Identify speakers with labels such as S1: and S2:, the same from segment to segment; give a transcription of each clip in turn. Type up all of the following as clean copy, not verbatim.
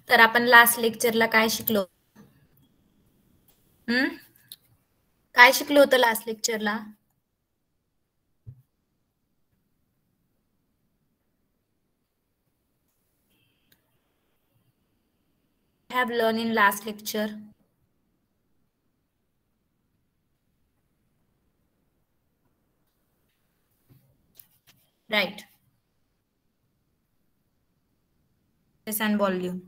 S1: तर आपण लास्ट लेक्चरला काय शिकलो? काय शिकलो होतं लास्ट लेक्चरला? Have learned in last lecture. Right. Surface and volume.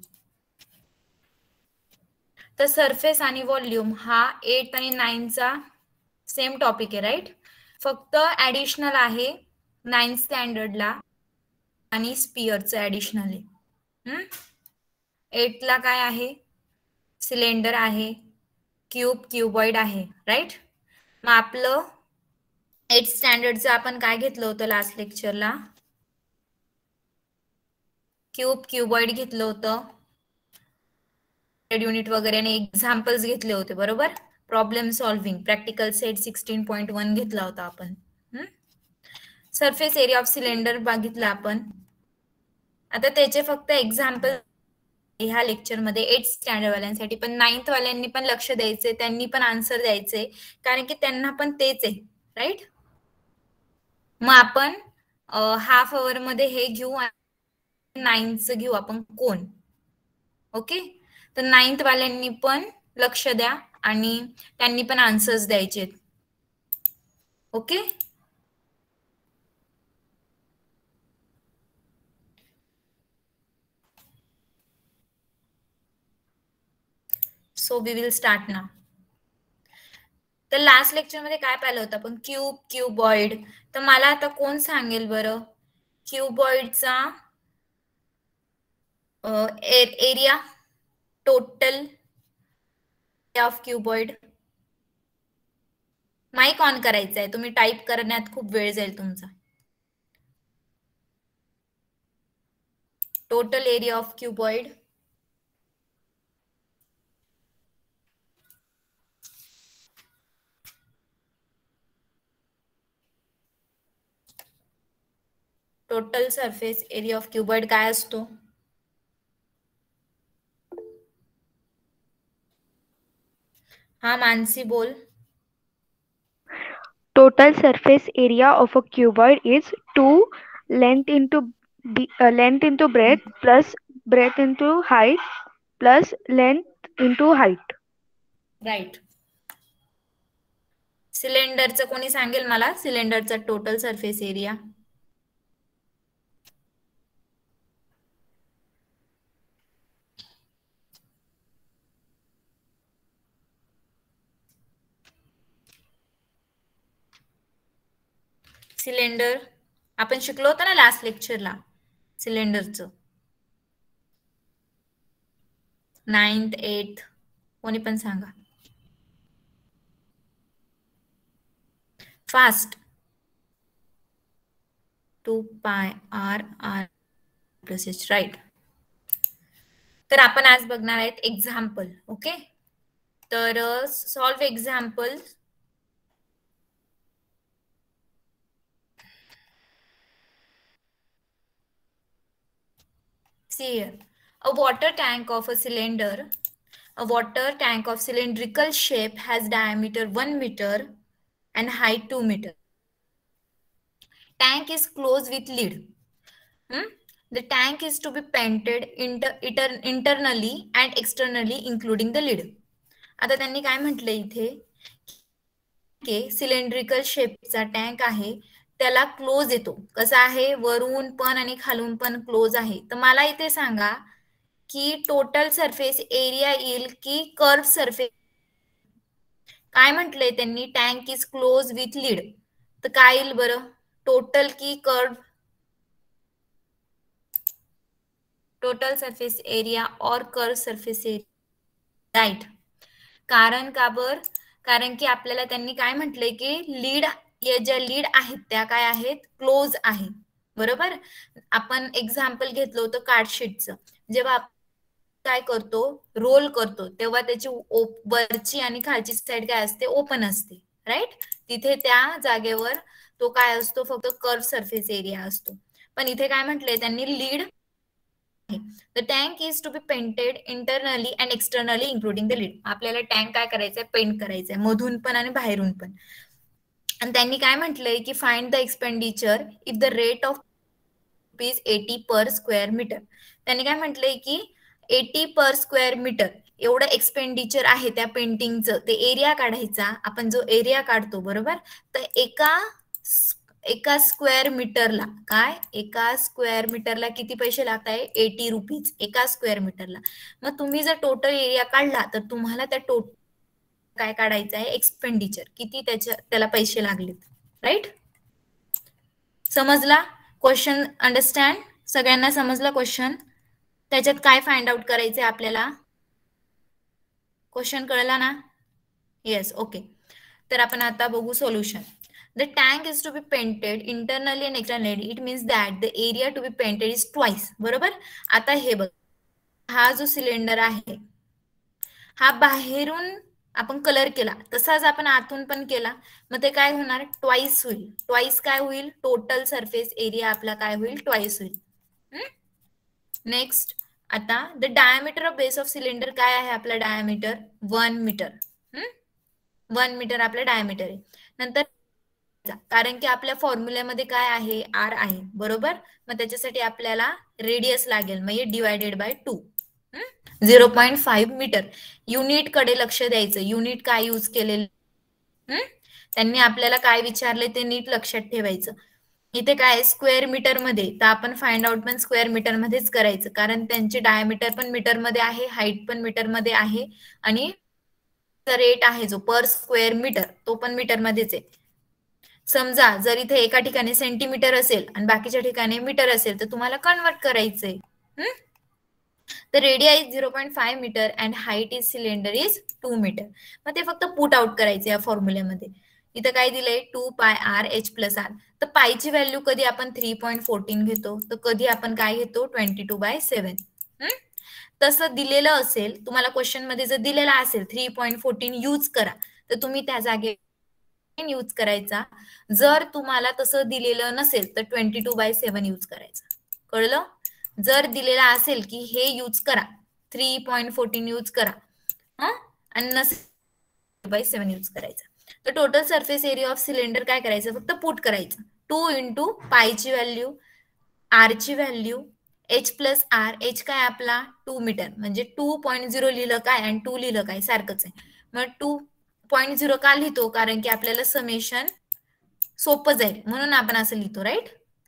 S1: तर सरफेस आणि व्हॉल्यूम हा 8 आणि 9 चा सेम टॉपिक आहे, राईट? फक्त ऍडिशनल आहे 9 स्टँडर्डला आणि स्पियरचं ऍडिशनल आहे. 8 ला काय आहे? सिलेंडर आहे, क्यूब, क्यूबॉइड आहे, राईट? मग आपलं 8 स्टँडर्डचं आपण काय घेतलं होतं लास्ट लेक्चरला? क्यूब, क्यूबॉइड घेतलं होतं, युनिट वगैरे आणि एक्झाम्पल्स घेतले होते, बरोबर? प्रॉब्लेम सॉल्व्हिंग प्रॅक्टिकल सेट 16.1 घेतला होता आपण. सरफेस एरिया ऑफ सिलेंडर बघितला आपण. आता त्याचे फक्त एक्झाम्पल ह्या लेक्चर मध्ये 8 स्टँडर्ड वाल्यांसाठी, पण 9th वाल्यांनी पण लक्ष द्यायचे, त्यांनी पण आन्सर द्यायचे, कारण की त्यांना पण तेच आहे, राईट? मग आपण हाफ अवर मध्ये हे घेऊ, 9th घेऊ आपण कोण. ओके, तर 9th वाल्यांनी पण लक्ष द्या आणि त्यांनी पण आन्सर्स द्यायचे. Okay, so we will start ना. तर लास्ट लेक्चर मध्ये काय पाहिलं होतं आपण? Cube, cuboid. तर मला आता कोण सांगेल बरं क्यूबॉइडचा area, total of cuboid? Mic on करायचा आहे, तुम्ही टाईप करण्यात खूप वेळ जाईल तुमचा. Total area of cuboid. Total surface area of cuboid काय असतो? हा मानसी बोल.
S2: Total surface area of a cuboid is 2 length into breadth plus breadth into height plus length into height.
S1: Right. सिलेंडरचं कोणी सांगेल मला सिलेंडरचा टोटल सरफेस एरिया? सिलेंडर आपण शिकलो होतो ना लास्ट लेक्चरला सिलेंडरचं. 9th 8th कोणी पण सांगा fast. 2 pi R R plus H, right. तर आपण आज बघणार आहेत एक्झाम्पल. ओके, तर solve example. See here, a water tank of a cylinder. A water tank of cylindrical shape has diameter 1 meter and height 2 meter. Tank is closed with lid. The tank is to be painted internally and externally including the lid. आता त्यांनी काय म्हटलं इथे की cylindrical शेपचा tank आहे, त्याला close येतो. कसा आहे? वरून पण आणि खालून पण क्लोज आहे. तर मला इथे सांगा की टोटल सरफेस एरिया येईल की कर्व सरफेस? काय म्हटलंय त्यांनी? Tank is close with lid. तर काय येईल बरं? टोटल की कर्व? टोटल सरफेस एरिया और कर्व सरफेस एरिया, राईट. कारण का बर? कारण की आपल्याला त्यांनी काय म्हटलंय की लीड, या ज्या लीड आहेत त्या काय आहेत? क्लोज आहे, बरोबर. आपण एक्झाम्पल घेतलं होतं कार्डशीटचं. जेव्हा काय करतो, रोल करतो, तेव्हा त्याची वरची आणि खालची साइड काय असते? ओपन असते, राईट. तिथे त्या जागेवर तो काय असतो? फक्त कर्व सरफेस एरिया असतो. पण इथे काय म्हटलंय त्यांनी? Lid the tank is to be painted internally and externally including the lid. आपल्याला टँक काय करायचंय, पेंट करायचंय मधून पण आणि बाहेरून पण. आणि त्यांनी काय म्हटलंय की find the expenditure if the rate of ₹80 per square metre. त्यांनी काय म्हटलंय की 80 पर स्क्वेअर मीटर एवढं एक्सपेंडिचर आहे त्या पेंटिंगचं. ते एरिया काढायचा. आपण जो एरिया काढतो बरोबर, तर एका स्क्वेअर मीटरला काय, एका स्क्वेअर मीटरला किती पैसे लागत आहे, ₹80 एका स्क्वेअर मीटरला. मग तुम्ही जर टोटल एरिया काढला तर तुम्हाला त्या टोटल काय काढायचं आहे, एक्सपेंडिचर किती त्याला पैसे लागलेत. राईट, समजला क्वेश्चन? अंडरस्टँड? सगळ्यांना समजला क्वेश्चन? त्याच्यात काय फाइंड आउट करायचंय आपल्याला? क्वेश्चन कळला ना? Yes, okay. तर आपण आता बघू solution. The tank is to be painted internally and externally. It means that the area to be painted is twice. बरोबर. आता हे बघ, हा जो सिलेंडर आहे हा बाहेरून आपण कलर केला तसाच आपण आतून पण केला, मग ते काय होणार, ट्वाइस होईल. ट्वाइस काय होईल, टोटल सरफेस एरिया आपला काय होईल, ट्वाइस होईल. नेक्स्ट, आता the diameter of base of cylinder काय आहे आपला, डायमीटर 1 मीटर. 1 मीटर आपलं डायमीटर आहे. नंतर कारण की आपल्या फॉर्म्युल्यामध्ये काय आहे, आर आहे बरोबर, मग त्याच्यासाठी आपल्याला रेडियस लागेल, म्हणजे डिवायडेड बाय 2. 0.5 मीटर. युनिट कडे लक्ष द्यायचं, युनिट काय यूज केलेलं, त्यांनी आपल्याला काय विचारले ते नीट लक्षात ठेवायचं. इथे काय स्क्वेअर मीटर मध्ये, तर आपण फाइंड आउट पण स्क्वेअर मीटर मध्येच करायचं, कारण त्यांचे डायमीटर पण मीटर मध्ये आहे, हाईट पण मीटर मध्ये आहे, आणि रेट आहे जो पर स्क्वेअर मीटर तो पण मीटर मध्येच आहे. समजा जर इथे एका ठिकाणी सेंटीमीटर असेल आणि बाकीच्या ठिकाणी मीटर असेल तर तुम्हाला कन्वर्ट करायचंय. तर radius is 0.5 metre and height is cylinder is 2 metre. मग ते फक्त पुट आउट करायचे या फॉर्म्युल्यामध्ये. इथं काय दिलंय, 2πr/h+r. तर पायची व्हॅल्यू कधी आपण 3.14 घेतो, तर कधी आपण काय घेतो, 22/7. तसं दिलेलं असेल तुम्हाला क्वेश्चन मध्ये, जर दिलेला असेल 3.14 यूज करा, तर तुम्ही त्या जागे यूज करायचा. जर तुम्हाला तसं दिलेलं नसेल तर 22/7 यूज करायचा. कळलं? जर दिलेला असेल की हे यूज करा, 3.14 यूज करा, आणि नसेल 7 यूज करायचा. तर total surface area of cylinder काय करायचं, फक्त पुट करायचं. 2 × पायची व्हॅल्यू, आर ची व्हॅल्यू, h+r. h काय आपला 2 मीटर, म्हणजे 2.0 लिहिलं काय आणि 2 लिहिलं काय सारखंच आहे. मग 2.0 का लिहितो, कारण की आपल्याला समेशन सोपं जाईल म्हणून आपण असं लिहितो. राईट.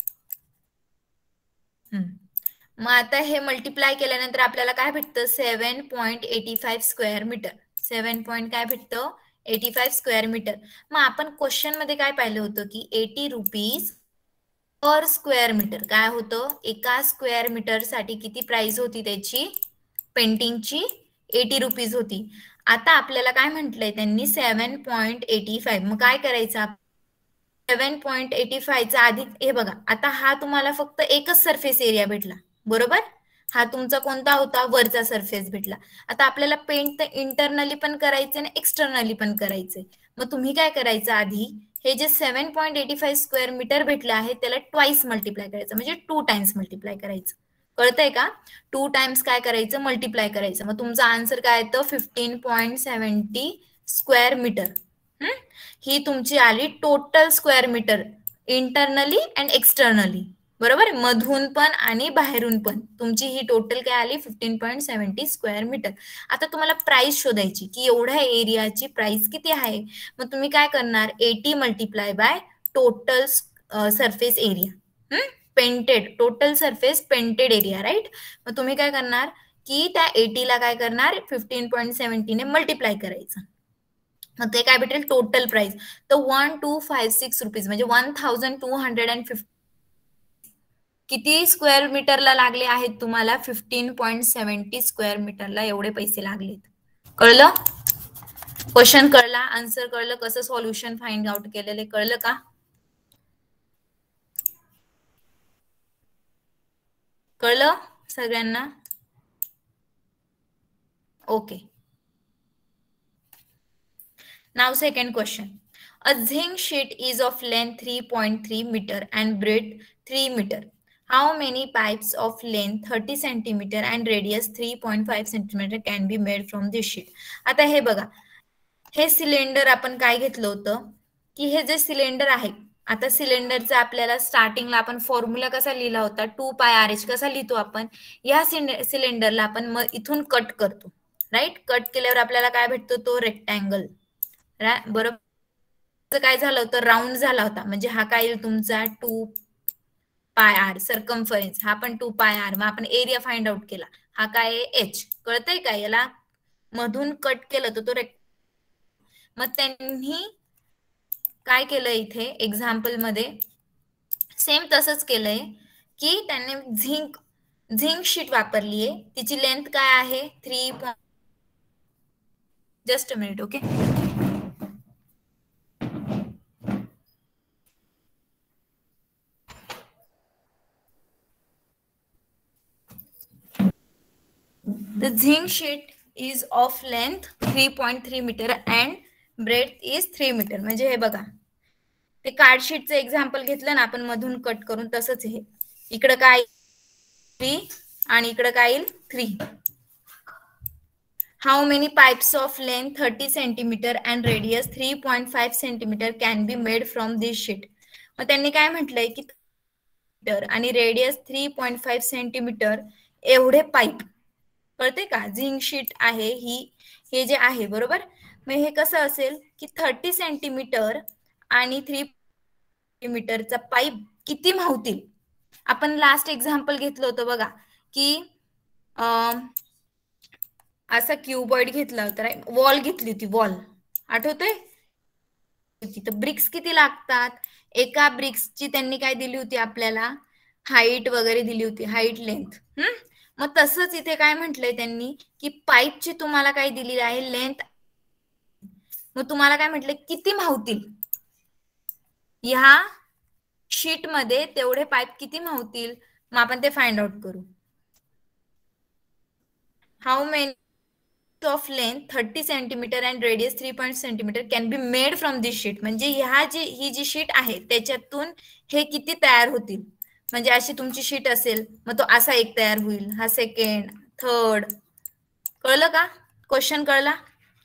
S1: मग आता हे मल्टिप्लाय केल्यानंतर आपल्याला काय भेटतं, 7.85 स्क्वेअर मीटर. 7 काय भेटतं, 85 स्क्वेअर मीटर. मग आपण क्वेश्चन मध्ये काय पाहिलं होतं की ₹80 पर स्क्वेअर मीटर. काय होतं, एका स्क्वेअर मीटर साठी किती प्राइस होती त्याची, पेंटिंगची, ₹80 होती. आता आपल्याला काय म्हटलंय त्यांनी, 7.85. मग काय करायचं, 7.85 चा आधी हे बघा, आता हा तुम्हाला फक्त एकच सरफेस एरिया भेटला बरोबर, हा तुमचा कोणता होता, वरचा सरफेस भेटला. आता आपल्याला पेंट तर इंटरनली पण करायचे आणि एक्सटर्नली पण करायचे. मग तुम्ही काय करायचं, आधी हे जे 7.85 स्क्वेअर मीटर भेटले आहे त्याला ट्वाइस मल्टिप्लाय करायचं, म्हणजे 2 टाइम्स मल्टिप्लाय करायचं. कळतंय का, 2 टाइम्स काय करायचं, मल्टिप्लाय करायचं. मग तुमचा आन्सर काय येतं, 15.70 स्क्वेअर मीटर. ही तुमची आली total square metre, internally and externally बरोबर, मधून पण आणि बाहेरून पण. तुमची ही टोटल काय आली, 15.70 स्क्वेअर मीटर. आता तुम्हाला प्राइस शोधायची की एवढ्या एरियाची प्राइस किती आहे. मग तुम्ही काय करणार, 80 multiply by total surface area, painted, total surface painted area. Right. मग तुम्ही काय करणार की त्या 80 ला काय करणार, 15.70 ने मल्टिप्लाय करायचं. मग ते काय भेटेल, टोटल प्राइस. तर 1256 रुपीज, म्हणजे 1250. किती स्क्वेअर मीटरला लागले आहेत तुम्हाला, 15.70 स्क्वेअर मीटरला एवढे पैसे लागलेत. कळलं, क्वेश्चन कळला, आन्सर कळलं, कसं सॉल्युशन फाइंड आउट केलेले कळलं का, कळलं सगळ्यांना? Okay. Now second question. A zinc sheet is of length 3.3 meter and breadth 3 meter. How many pipes of length 30 centimetre and radius 3.5 centimetre can be made from this sheet. आता हे बघा, हे cylinder आपण काय घेतलं होतं की हे जे सिलेंडर आहे, आता सिलेंडरचा आपल्याला स्टार्टिंगला आपण फॉर्म्युला कसा लिहिला होता, 2πRH कसा लिहितो आपण, या सिलेंडरला आपण इथून कट करतो, राईट. कट केल्यावर आपल्याला काय भेटतो, तो रेक्टँगल, बरोबर. काय झालं होतं, राऊंड झाला होता, म्हणजे हा काय येईल तुमचा 2πR सर्कम्फरन्स, हा पण 2πR. मग आपण एरिया फाइंड आउट केला, हा काय H, कळतंय का, याला मधून कट केलं तर तो मग त्यांनी काय केलं इथे एक्झाम्पल मध्ये, सेम तसंच केलंय की त्यांनी झिंक शीट वापरली आहे. तिची लेंथ काय आहे 3. Just a minute, okay. The zinc sheet is of length 3.3 meter and breadth is 3 meter. म्हणजे हे बघा, ते कार्ड शीटचं एक्झाम्पल घेतलं ना आपण मधून कट करून, तसंच हे इकडं काय 3 आणि इकडं काय येईल 3. How many pipes of length 30 centimetre and radius 3.5 centimetre can be made from this sheet. मग त्यांनी काय म्हटलंय की आणि रेडियस 3.5 सेंटीमीटर एवढे पाईप, कळते का, झिंक शीट आहे ही, हे जे आहे, बरोबर. मग हे कसं असेल की 30 सेंटीमीटर आणि 3 सेंटीमीटरचा पाईप किती मावतील. आपण लास्ट एक्झाम्पल घेतलं होतं बघा की असा क्यूबॉइड घेतला होता, वॉल घेतली होती, वॉल आठवतंय. तर ब्रिक्स किती लागतात, एका ब्रिक्सची त्यांनी काय दिली होती आपल्याला, हाईट वगैरे दिली होती, हाईट लेंथ. मग तसंच इथे काय म्हटलंय त्यांनी की पाईपची तुम्हाला काय दिलेली आहे, लेंथ. मग तुम्हाला काय म्हटलंय, किती मावतील ह्या शीट मध्ये, तेवढे पाईप किती मावतील. मग आपण ते फाइंड आउट करू. How many of length 30 centimetre and radius 3.5 centimetre can be made from this sheet. म्हणजे ही जी शीट आहे त्याच्यातून हे किती तयार होतील. म्हणजे अशी तुमची शीट असेल, मग तो असा एक तयार होईल, हा सेकंड, थर्ड. कळलं का, क्वेश्चन कळला.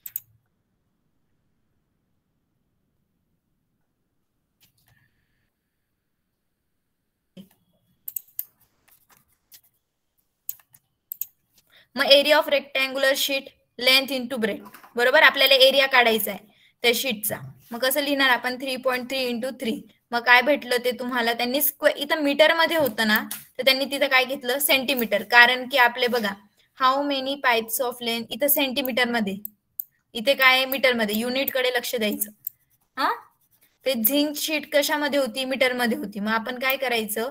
S1: मग area of rectangular sheet, length into breadth, बरोबर. आपल्याला एरिया काढायचा आहे त्या शीटचा. मग कसं लिहिणार आपण, 3.3 इंटू 3. मग काय भेटलं ते तुम्हाला, त्यांनी इथं मीटर मध्ये होतं ना, तर त्यांनी तिथं काय घेतलं, सेंटीमीटर. कारण की आपले बघा, how many pipes of length, इथं सेंटीमीटर मध्ये, इथे काय मीटर मध्ये, युनिट कडे लक्ष द्यायचं. हा, ते झिंक शीट कशामध्ये होती, मीटर मध्ये होती. मग आपण काय करायचं,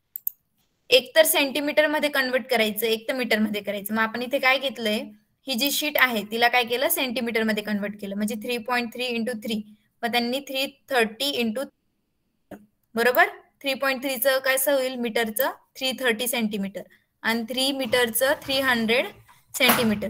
S1: एक तर सेंटीमीटर मध्ये कन्वर्ट करायचं, एक तर मीटर मध्ये करायचं. मग आपण इथे काय घेतलंय, ही जी शीट आहे तिला काय केलं, सेंटीमीटर मध्ये कन्वर्ट केलं, म्हणजे 3.3 इंटू 3. मग त्यांनी 330 इंटू, बरोबर. 3.3चं कसं होईल, मीटरचं 330 सेंटीमीटर आणि 3 मीटरचं 300 centimetre.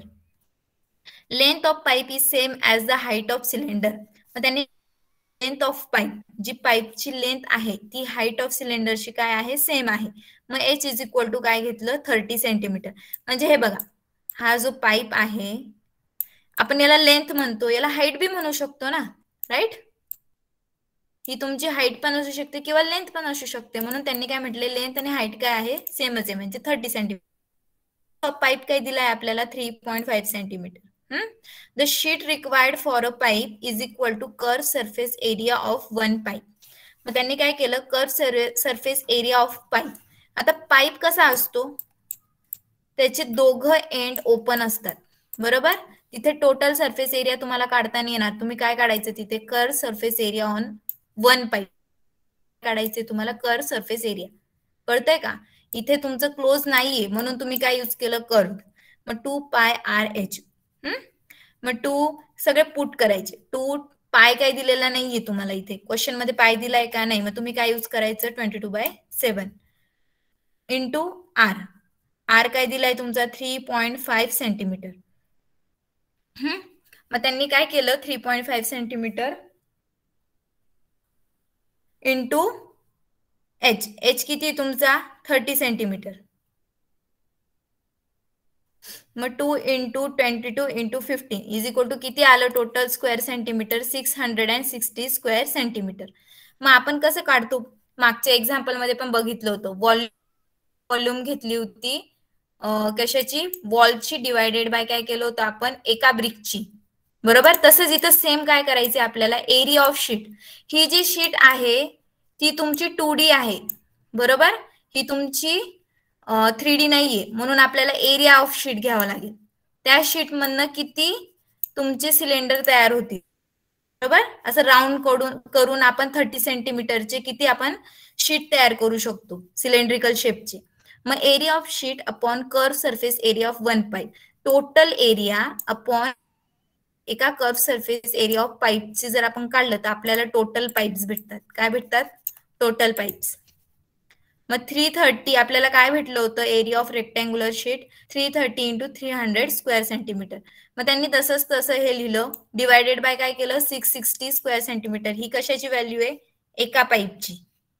S1: Length of pipe is same as the height of cylinder. मग त्यांनी लेंथ ऑफ पाईप, जी पाईपची लेंथ आहे ती हाईट ऑफ सिलेंडरची काय आहे, सेम आहे. मग H इज इक्वल टू काय घेतलं, 30 सेंटीमीटर. म्हणजे हे बघा, हा जो पाईप आहे, आपण याला लेंथ म्हणतो, याला हाईट बी म्हणू शकतो ना, राईट. ही तुमची हाईट पण असू शकते किंवा लेंथ पण असू शकते. म्हणून त्यांनी काय म्हटले, लेंथ आणि हाईट काय आहे, सेमच आहे, म्हणजे 30 सेंटीमीटर. पाईप काय दिलाय आपल्याला, 3.5 centimetre. The sheet required for a pipe is equal to curved surface area of one pipe. मग त्यांनी काय केलं, curve surface area of pipe. आता पाईप कसा असतो, त्याचे दोघं एंड ओपन असतात, बरोबर. तिथे टोटल सरफेस एरिया तुम्हाला काढता नाही येणार. तुम्ही काय काढायचं, तिथे curve surface area on one pipe काढायचे तुम्हाला, कर्व सरफेस एरिया. कळतंय का, इथे तुमचं क्लोज नाहीये म्हणून तुम्ही काय यूज केलं, कर्व. मग 2πRH. मग 2 सगळे पुट करायचे. 2π काय दिलेला नाहीये तुम्हाला इथे क्वेश्चन मध्ये, पाय दिलाय का नाही. मग तुम्ही काय यूज करायचं, 22/7 इंटू R. R काय दिलाय तुमचा, 3.5 सेंटीमीटर. मग त्यांनी काय केलं, 3.5 सेंटीमीटर इंटू एच किती आहे तुमचा 30 सेंटीमीटर. मग 2 × 22 × 15 इज इक्वल टू किती आलं total square centimetre 660 square centimetre. मग आपण कसं काढतो मागच्या एक्झाम्पल मध्ये पण बघितलं होतं. व्हॉल्यूम घेतली होती कशाची वॉलची डिवायडेड बाय काय केलं होतं आपण एका ब्रिकची. बरोबर. तसंच इथं सेम काय करायचे आपल्याला एरिया ऑफ शीट. ही जी शीट आहे ती तुमची 2D आहे. बरोबर. ही तुमची 3D नाहीये म्हणून आपल्याला एरिया ऑफ शीट घ्यावं लागेल. त्या शीट मधनं किती तुमचे सिलेंडर तयार होतील. बरोबर. असं राऊंड करून आपण 30 सेंटीमीटरचे किती आपण शीट तयार करू शकतो सिलेंड्रिकल शेपचे. मग area of sheet upon curve surface area of one pipe. Total area upon एका कर्व सरफेस एरिया ऑफ पाईपची जर आपण काढलं तर आपल्याला टोटल पाईप्स भेटतात. काय भेटतात टोटल पाईप्स. मग 330 आपल्याला काय भेटलं होतं area of rectangular sheet 330 × 300 square centimetre. मग त्यांनी तसं हे लिहिलं डिवायडेड बाय काय केलं 660 स्क्वेअर सेंटीमीटर. ही कशाची व्हॅल्यू आहे एका पाईपची.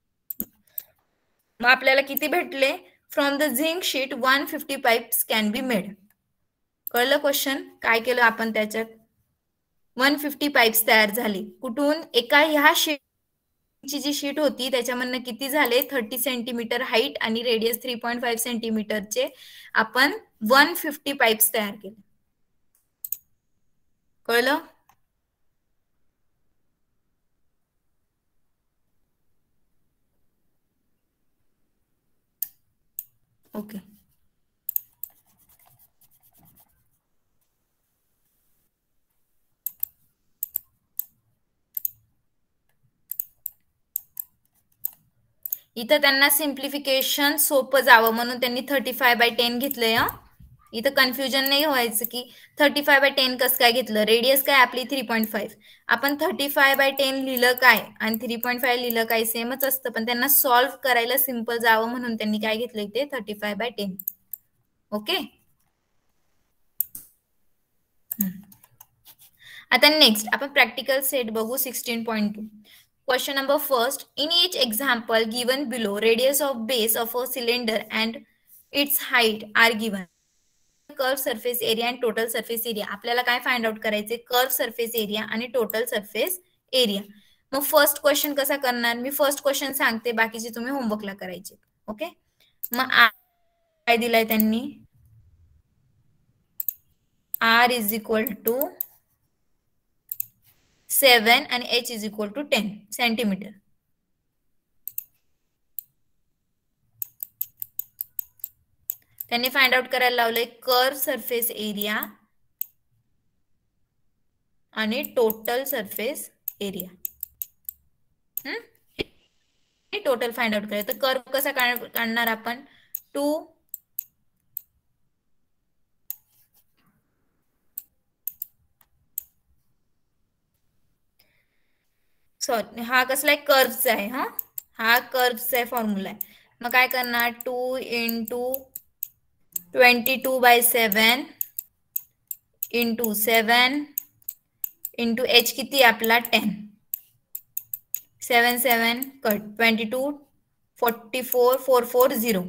S1: मग आपल्याला किती भेटले from the zinc sheet 150 pipes can be made. कळलं क्वेश्चन काय केलं आपण त्याच्यात 150 पाईप्स तयार झाली कुठून एका ह्या शीटची जी शीट होती त्याच्यामधनं किती झाले 30 सेंटीमीटर हाईट आणि रेडियस 3.5 सेंटीमीटरचे आपण 150 पाईप्स तयार केले. कळलं. ओके. इथं त्यांना सिम्प्लिफिकेशन सोपं जावं म्हणून त्यांनी 35/10 घेतलंय. इथं कन्फ्युजन नाही व्हायचं की 35/10 कसं काय घेतलं. रेडियस काय आपली 3.5. आपण 35/10 लिहिलं काय आणि 3.5 लिहिलं काय सेमच असतं पण त्यांना सॉल्व्ह करायला सिम्पल जावं म्हणून त्यांनी काय घेतलं इथे 35/10. ओके. आता नेक्स्ट आपण प्रॅक्टिकल सेट बघू 16.2. Question number first. In each example given below, radius of base of a cylinder and its height are given. Curve surface area आणि टोटल सरफेस एरिया आपल्याला काय फाइंड आउट करायचे curve surface area आणि total surface area. मग first question कसा करणार मी first question सांगते बाकीचे तुम्ही होमवर्कला करायचे. ओके. मग काय दिलाय त्यांनी R इज इक्वल टू 7 आणि H is equal to 10 centimetre. त्यांनी फाइंड आउट करायला लावलंय कर्व सरफेस एरिया आणि total surface area. Total find out करायचं. तर कर्व कसा काढणार आपण 2 सॉरी हा कसला कर्वचा आहे. हा कर्वचा आहे फॉर्म्युला आहे. मग काय करणार 2 × 22/7 × 7 × H किती आपला 10 7 7 कट 22 44 440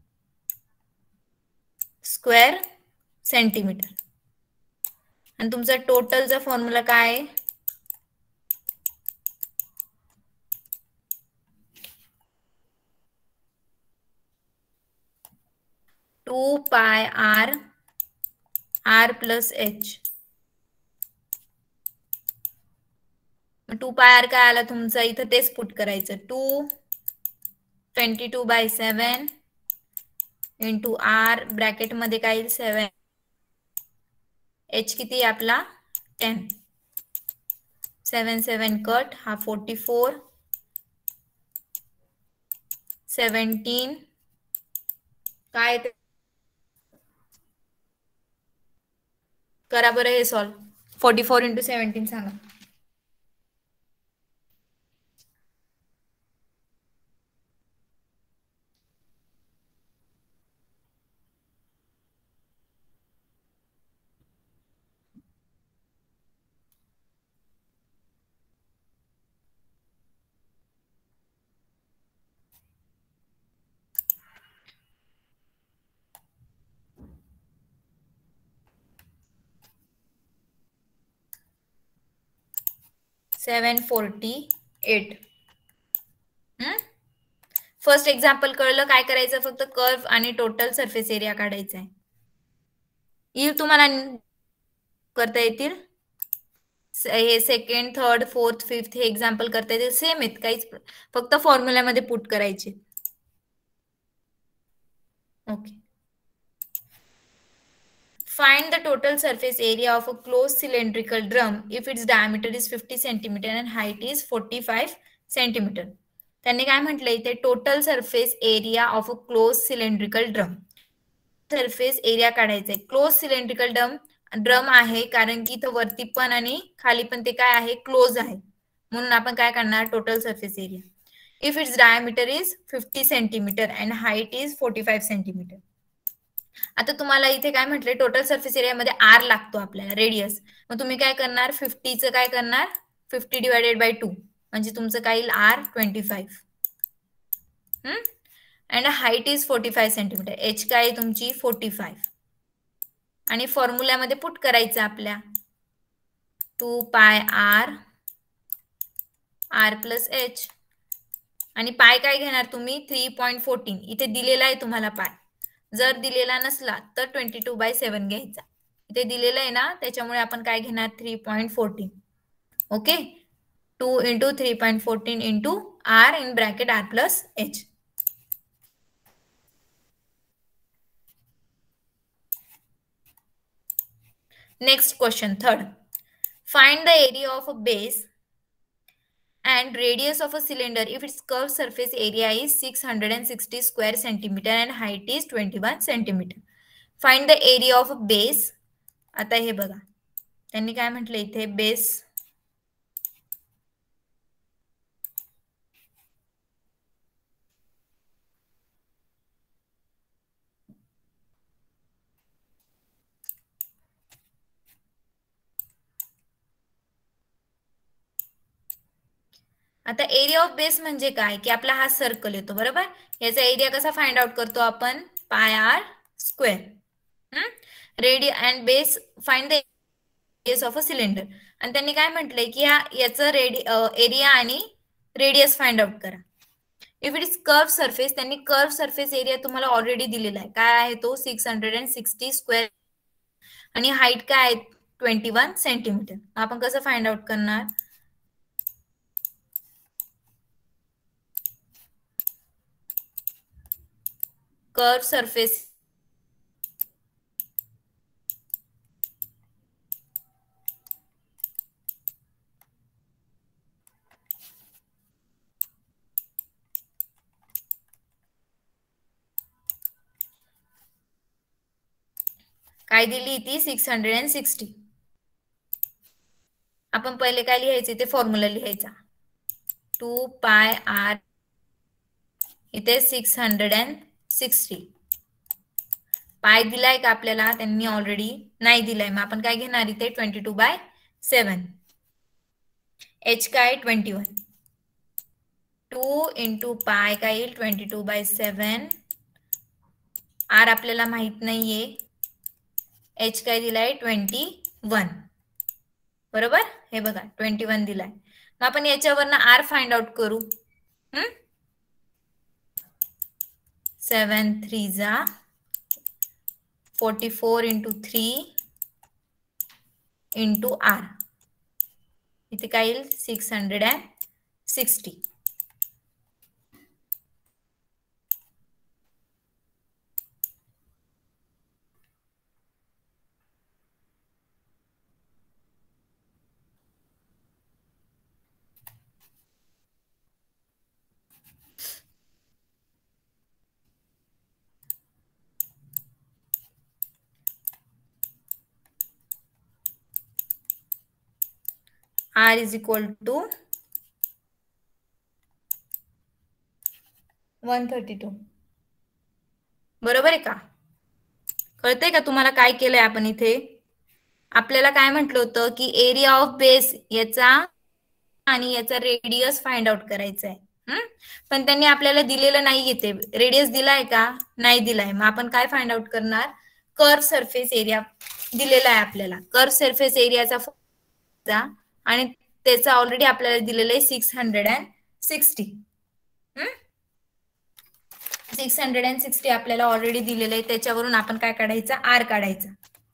S1: स्क्वेअर सेंटीमीटर. आणि तुमचा टोटलचा फॉर्म्युला काय आहे 2πr r plus H. 2πr काय आला तुमचा इथं तेच पुट करायचं 22/7 × r ब्रॅकेट मध्ये काय येईल 7 H किती आपला 10 7 7 कट हा 44 17 काय करा बरं हे सॉल्व 44 × 17 सांगा. 748. फर्स्ट एक्झाम्पल कळलं. काय करायचं, फक्त कर्व आणि टोटल सरफेस एरिया काढायचा आहे. येईल तुम्हाला, करता येतील. हे सेकंड, थर्ड, फोर्थ, फिफ्थ हे एक्झाम्पल करता येतील. सेम आहेत, काहीच, फक्त फॉर्म्युल्यामध्ये पुट करायचे. Okay. Find the total surface area of a closed cylindrical drum if its diameter is 50 cm and height is 45 cm. त्यांनी काय म्हटलं इथे, total surface area of a close cylindrical drum. Surface area काढायचा आहे. Close cylindrical drum आहे कारण की इथं वरती पण आणि खाली पण ते काय आहे, क्लोज आहे, म्हणून आपण काय करणार, total surface area. If its diameter is 50 centimetre and height is 45 centimetre. आता तुम्हाला इथे काय म्हटले, टोटल सरफेस एरिया मध्ये आर लागतो आपल्याला, रेडियस. मग तुम्ही काय करणार, 50चं काय करणार, 50 डिवायडेड बाय 2 म्हणजे तुमचं काय येईल, R 25. And height is 45 centimetre. H काय तुमची 45. आणि फॉर्म्युल्यामध्ये पुट करायचं आपल्या 2 pi R R plus H. आणि पाय काय घेणार तुम्ही, 3.14. इथे दिलेला आहे तुम्हाला पाय. जर दिलेला नसला तर 22/7 घ्यायचा. इथे दिलेलं आहे ना, त्याच्यामुळे आपण काय घेणार, 3.14. Okay. 2 × 3.14 × R in bracket R plus H. Next question, third. Find the area of a base and radius of a cylinder if its curved surface area is 660 square centimeter and height is 21 centimeter. Find the area of a base. आता हे बघा, त्यांनी काय म्हटलं इथे, base आता area of base म्हणजे काय, की आपला हा सर्कल येतो, बरोबर. याचा एरिया कसा फाइंड आउट करतो आपण, pi R square. Radius and base, find the radius of a cylinder. आणि त्यांनी काय म्हटलंय की याचं एरिया आणि रेडियस फाइंड आउट करा. If it is curve surface, त्यांनी कर्व सरफेस एरिया तुम्हाला ऑलरेडी दिलेला आहे. काय आहे तो, 660 स्क्वेअर. आणि हाईट काय आहे, 21 सेंटीमीटर. आपण कसं फाइंड आउट करणार, कर्व सरफेस काय दिली ती, 660. आपण पहिले काय लिहायचे, ते फॉर्म्युला लिहायचा, 2 पाय आर, इथे 660. पाय दिलाय का आपल्याला, त्यांनी ऑलरेडी नाही दिलाय. मग आपण काय घेणार इथे, 22/7. एच काय 21. 2 × पाय काय येईल, 22/7. आर आपल्याला माहित नाहीये, एच काय दिलाय 21, बरोबर. हे बघा 21 दिलाय. मग आपण याच्यावरनं आर फाइंड आउट करू. 7 3 44 × 3 × आर. इथे काय येईल, 660. R is equal to 132. बरोबर आहे का, कळतंय का तुम्हाला काय केलंय आपण इथे. आपल्याला काय म्हटलं होतं की एरिया ऑफ बेस याचा आणि याचा रेडियस फाइंड आउट करायचा आहे. पण त्यांनी आपल्याला दिलेलं नाही, इथे रेडियस दिलाय का, नाही दिलाय. मग आपण काय फाइंड आउट करणार, कर्व सरफेस एरिया दिलेला आहे आपल्याला. कर्व सरफेस एरियाचा आणि त्याचा ऑलरेडी आपल्याला दिलेलं आहे 660. 660 आपल्याला ऑलरेडी दिलेलं आहे. त्याच्यावरून आपण काय काढायचं, आर काढायचा.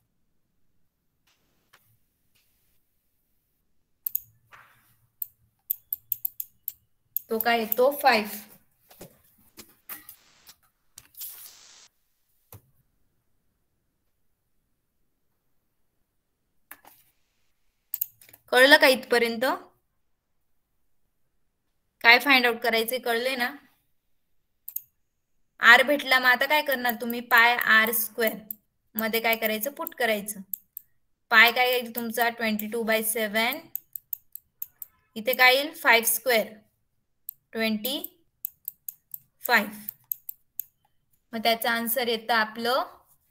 S1: तो काय येतो 5. कळलं का इथपर्यंत? काय फाइंड आउट करायचे कळले ना? आर भेटला, मग आता काय करणार तुम्ही, पाय आर स्क्वेअर मध्ये काय करायचं, पुट करायचं. पाय काय येईल तुमचा 22/7. इथे काय येईल 5 स्क्वेअर 25. मग त्याचं आन्सर येतं आपलं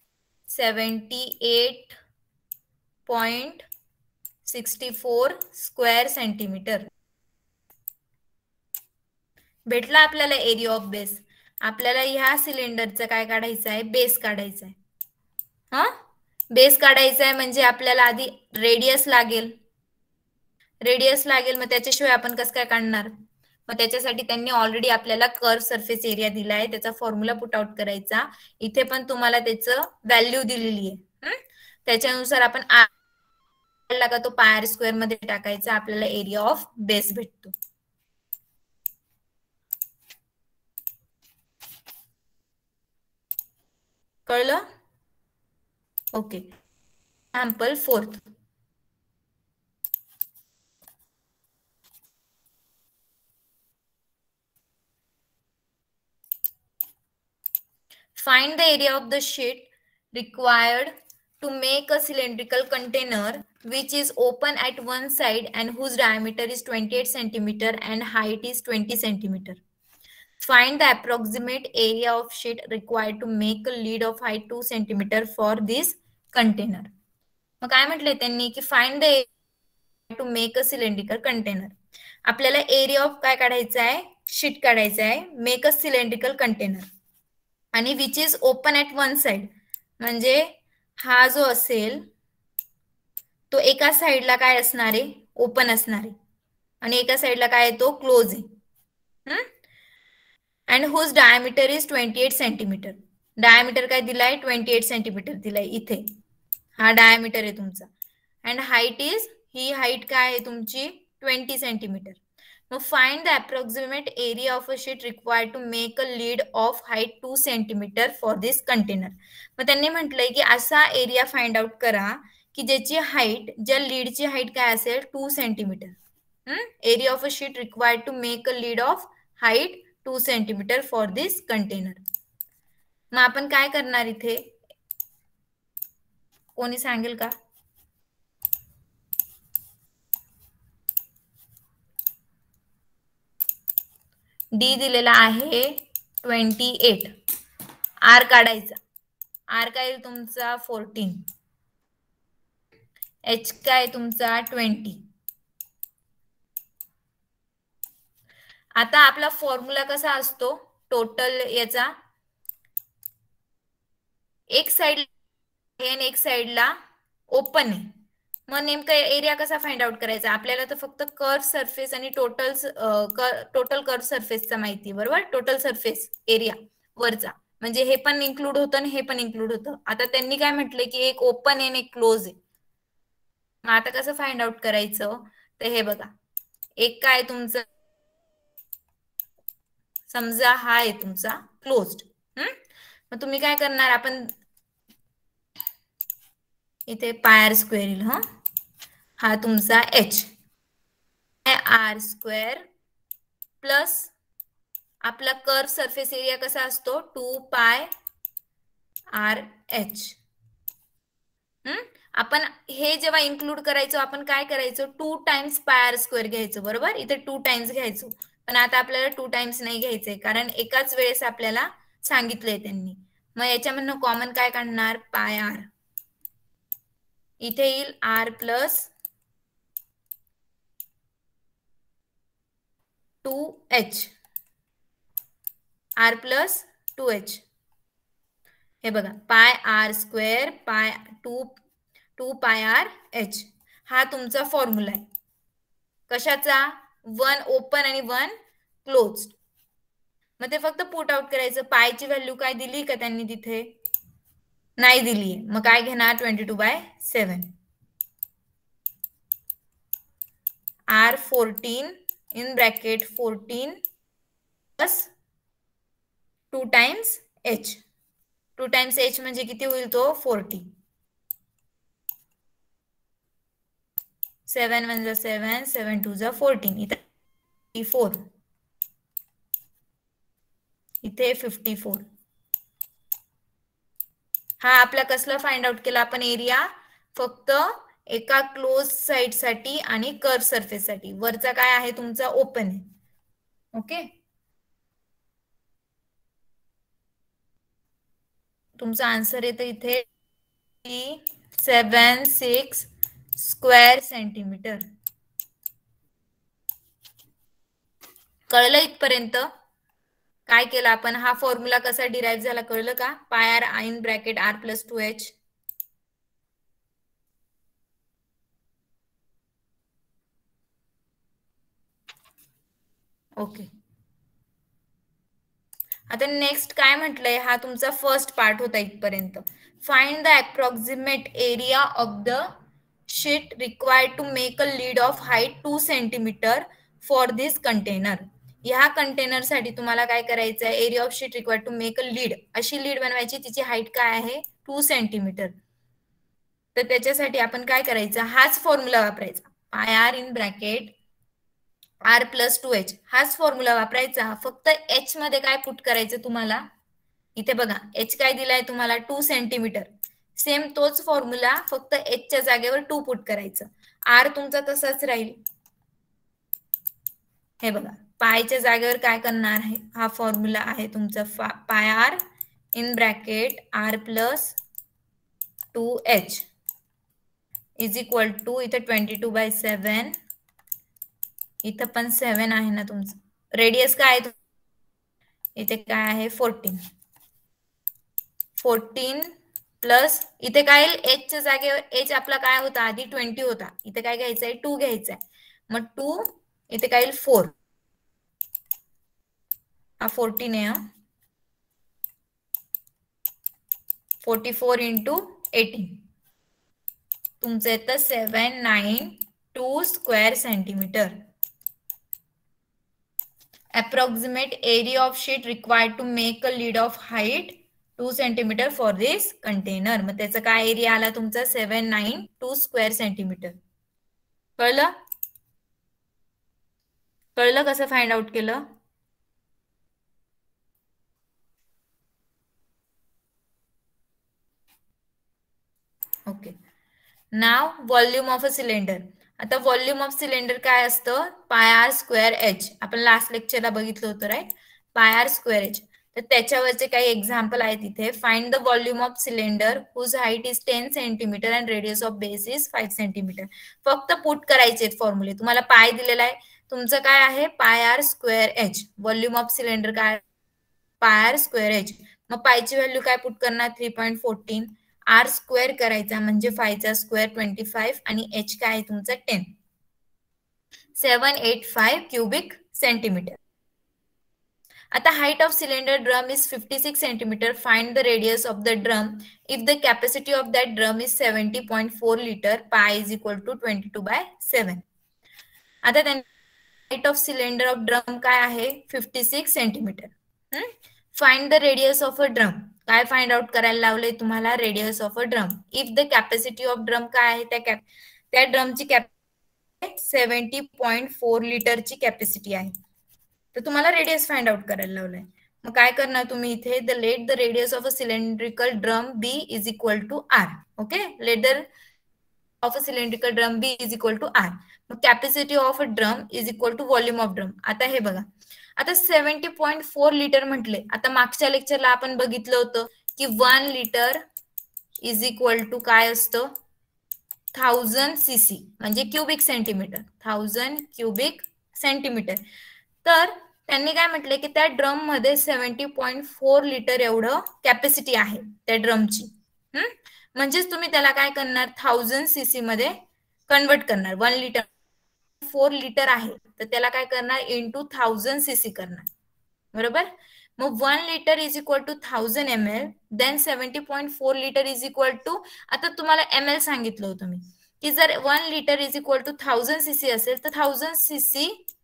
S1: 78.64 स्क्वेअर सेंटीमीटर. भेटला आपल्याला एरिया ऑफ बेस. आपल्याला ह्या सिलेंडरचं काय काढायचं आहे, बेस काढायचा आहे. बेस काढायचा आहे म्हणजे आपल्याला आधी रेडियस लागेल. मग त्याच्याशिवाय आपण कसं काय काढणार. मग त्याच्यासाठी त्यांनी ऑलरेडी आपल्याला कर्व सरफेस एरिया दिला आहे, त्याचा फॉर्म्युला पुट आउट करायचा. इथे पण तुम्हाला त्याचं व्हॅल्यू दिलेली आहे. त्याच्यानुसार आपण का तो पाय स्क्वेअर मध्ये टाकायचा, आपल्याला एरिया ऑफ बेस भेटतो. कळलं? Okay. Example 4. Find the area of the sheet required to make a cylindrical container which is open at one side and whose diameter is 28 centimeter and height is 20 centimeter. Find the approximate area of sheet required to make a lid of height 2 centimeter for this container. मग काय म्हटलंय त्यांनी की find the area to make a cylindrical container. आपल्याला area of काय काढायचा आहे, sheet काढायचा आहे, मेक अ सिलेंड्रिकल कंटेनर. आणि which is open at one side म्हणजे हा जो असेल तो एका साइडला काय असणार आहे, ओपन असणार आहे, आणि एका साइडला काय आहे, तो क्लोज आहे. And whose diameter is 28 centimetre. Diameter काय दिलाय, 28 सेंटीमीटर दिलाय इथे. हा डायमीटर आहे तुमचा. अँड हाईट इज, ही हाईट काय आहे तुमची 20 सेंटीमीटर. मग find the approximate area of a sheet required to make a lid of height 2 centimetre for this container. मग त्यांनी म्हटलंय की असा एरिया फाइंड आउट करा की ज्याची हाईट, ज्या लीडची हाईट काय असेल 2 centimetre. Area of a sheet required to make a lid of height 2 centimetre for this container. मग आपण काय करणार इथे, कोणी सांगेल का? डी दिलेला आहे 28. आर काढायचा. आर काय तुमचा 14. एच काय तुमचा 20. आता आपला फॉर्म्युला कसा असतो टोटल याचा, एक साइड आणि एक साइडला ओपन आहे. मग नेमका एरिया कसा फाइंड आउट करायचा, आपल्याला तर फक्त कर्व सरफेस आणि टोटल कर्व सरफेसचा माहिती, बरोबर. टोटल सरफेस एरिया वरचा म्हणजे हे पण इन्क्लूड होतं आणि हे पण इन्क्लूड होतं. आता त्यांनी काय म्हटलंय की एक ओपन आहे आणि एक क्लोज आहे. मग आता कसं फाइंड आउट करायचं, तर हे बघा, एक काय तुमचं समजा हा आहे तुमचा क्लोज्ड. मग तुम्ही काय करणार, आपण इथे पाय स्क्वेअर येईल. हा तुमचा एच आर स्क्वेअर प्लस आपला कर्व सरफेस एरिया कसा असतो 2 पाय आर एच. आपण हे जेव्हा इन्क्लूड करायचो आपण काय करायचो, 2 टाइम्स पाय आर स्क्वेअर घ्यायचो, बरोबर. इथे 2 टाइम्स घ्यायचो, पण आता आपल्याला 2 टाइम्स नाही घ्यायचंय कारण एकाच वेळेस आपल्याला सांगितलंय त्यांनी. मग याच्यामधनं कॉमन काय काढणार, पाय आर. इथे येईल R plus 2h, R plus 2h. हे बघा, पाय आर स्क्वेअर पाय 2 पाय आर एच. हा तुमचा फॉर्म्युला आहे. कशाचा? 1 ओपन आणि 1 क्लोज. मग ते फक्त पुट आउट करायचं. पायची व्हॅल्यू काय दिली का त्यांनी तिथे? नाही दिली. मग काय घेणार? 22/7. R14 in bracket 14 plus 2 times h. 2 times h म्हणजे किती होईल तो? 40. 7 1 जा 7, 7 2 जा 14. इथे 4. इथे 54. हा आपला कसला फाइंड आउट केला आपण एरिया? फक्त एका क्लोज साइड साठी आणि कर्व सरफेस साठी. वरचा काय आहे तुमचा? ओपन आहे. ओके, तुमचा आन्सर येतो इथे 76 स्क्वेअर सेंटीमीटर. कळलं इथपर्यंत? काय केलं आपण? हा फॉर्म्युला कसा डिराईव्ह झाला कळलं का? Pi R in bracket r + 2h. Okay, आता नेक्स्ट काय म्हटलंय? हा तुमचा फर्स्ट पार्ट होता इथपर्यंत. Find the approximate area of the sheet required to make a lid of height 2 centimetre for this container. ह्या कंटेनर साठी तुम्हाला काय करायचं आहे? Area of sheet required to make a lid. अशी लीड बनवायची, तिची हाईट काय आहे? 2 सेंटीमीटर. तर त्याच्यासाठी आपण काय करायचं? हाच फॉर्म्युला वापरायचा. पाय R in bracket r + 2h. हाच फॉर्म्युला वापरायचा. फक्त h मध्ये काय पुट करायचं तुम्हाला? इथे बघा h काय दिलाय तुम्हाला? 2 सेंटीमीटर. सेम तोच फॉर्म्युला, फक्त h च्या जागेवर 2 पुट करायचं. r तुमचा तसाच राहील. हे बघा, पायच्या जागेवर काय करणार आहे? हा फॉर्म्युला आहे तुमचा pi R in bracket r + 2h is equal to इथे 22/7. इथं पण 7 आहे ना तुमचं. रेडियस काय आहे? इथे काय आहे? 14. 14 प्लस इथे काय येईल? h च्या जागेवर h आपला काय होता? आधी 20 होता. इथे काय घ्यायचंय? 2 घ्यायचंय. मग 2 इथे काय येईल? 4. हा 14 आहे. 44 × 18 तुमचं येतं 792 square centimetre. Approximate area of sheet required to make a lid of height 2 centimetre for this container. मग त्याचा काय एरिया आला तुमचा? 792 स्क्वेअर सेंटीमीटर. कळलं? कळलं कसं फाइंड आउट केलं? Okay, now volume of a cylinder. आता व्हॉल्यूम ऑफ सिलेंडर काय असतं? Pi R square H. आपण लास्ट लेक्चरला बघितलं होतं राईट? पाय आर स्क्वेअर एच. तर त्याच्यावरचे काही एक्झाम्पल आहेत इथे. Find the volume of cylinder whose height is 10 centimetre and radius of base is 5 centimetre. फक्त पुट करायचे फॉर्म्युले. तुम्हाला पाय दिलेला आहे, तुमचं काय आहे? Pi R square H. Volume of cylinder काय? Pi R square H. मग पायची व्हॅल्यू काय पुट करणार? 3.14. आर स्क्वेअर करायचा म्हणजे 5 चा स्क्वेअर 25 आणि h काय आहे तुमचा? 10. 785 क्यूबिक सेंटीमीटर. आता height of cylinder drum is 56 centimetre. Find the radius of the drum if the capacity of that drum is 70.4 litre. Pi is equal to 22/7. आता त्यांनी height of cylinder of drum काय आहे? 56 centimetre. Find the radius of a drum. काय find out करायला लावलंय तुम्हाला? Radius of a drum. If the capacity of drum काय आहे? त्या ड्रमची कॅपॅसिटी 70.4 लिटरची कॅपॅसिटी आहे. तर तुम्हाला रेडियस फाइंड आउट करायला लावलंय. मग काय करणार तुम्ही इथे? Let the radius of a cylindrical drum be is equal to R. Okay, let the of a cylindrical drum be is equal to R. मग capacity of a drum is equal to volume of drum. आता हे बघा, आता 70.4 litre म्हटले. आता मागच्या लेक्चरला आपण बघितलं होतं की 1 लिटर इज इक्वल टू काय असतं? 1000 cc म्हणजे क्यूबिक सेंटीमीटर. 1000 cubic centimetre. तर त्यांनी काय म्हटले की त्या ड्रम मध्ये 70.4 लिटर एवढं कॅपॅसिटी आहे त्या ड्रमची. म्हणजेच तुम्ही त्याला काय करणार? 1000 cc मध्ये कन्वर्ट करणार. 1 लिटर 70.4 लिटर आहे तर त्याला काय करणार इंटू 1000 सीसी करणार बरोबर मग 1 litre is equal to 1000 ml then 70.4 litre is equal to आता तुम्हाला ml सांगितलं होतं मी की जर 1 litre is equal to 1000 CC असेल तर 1000 CC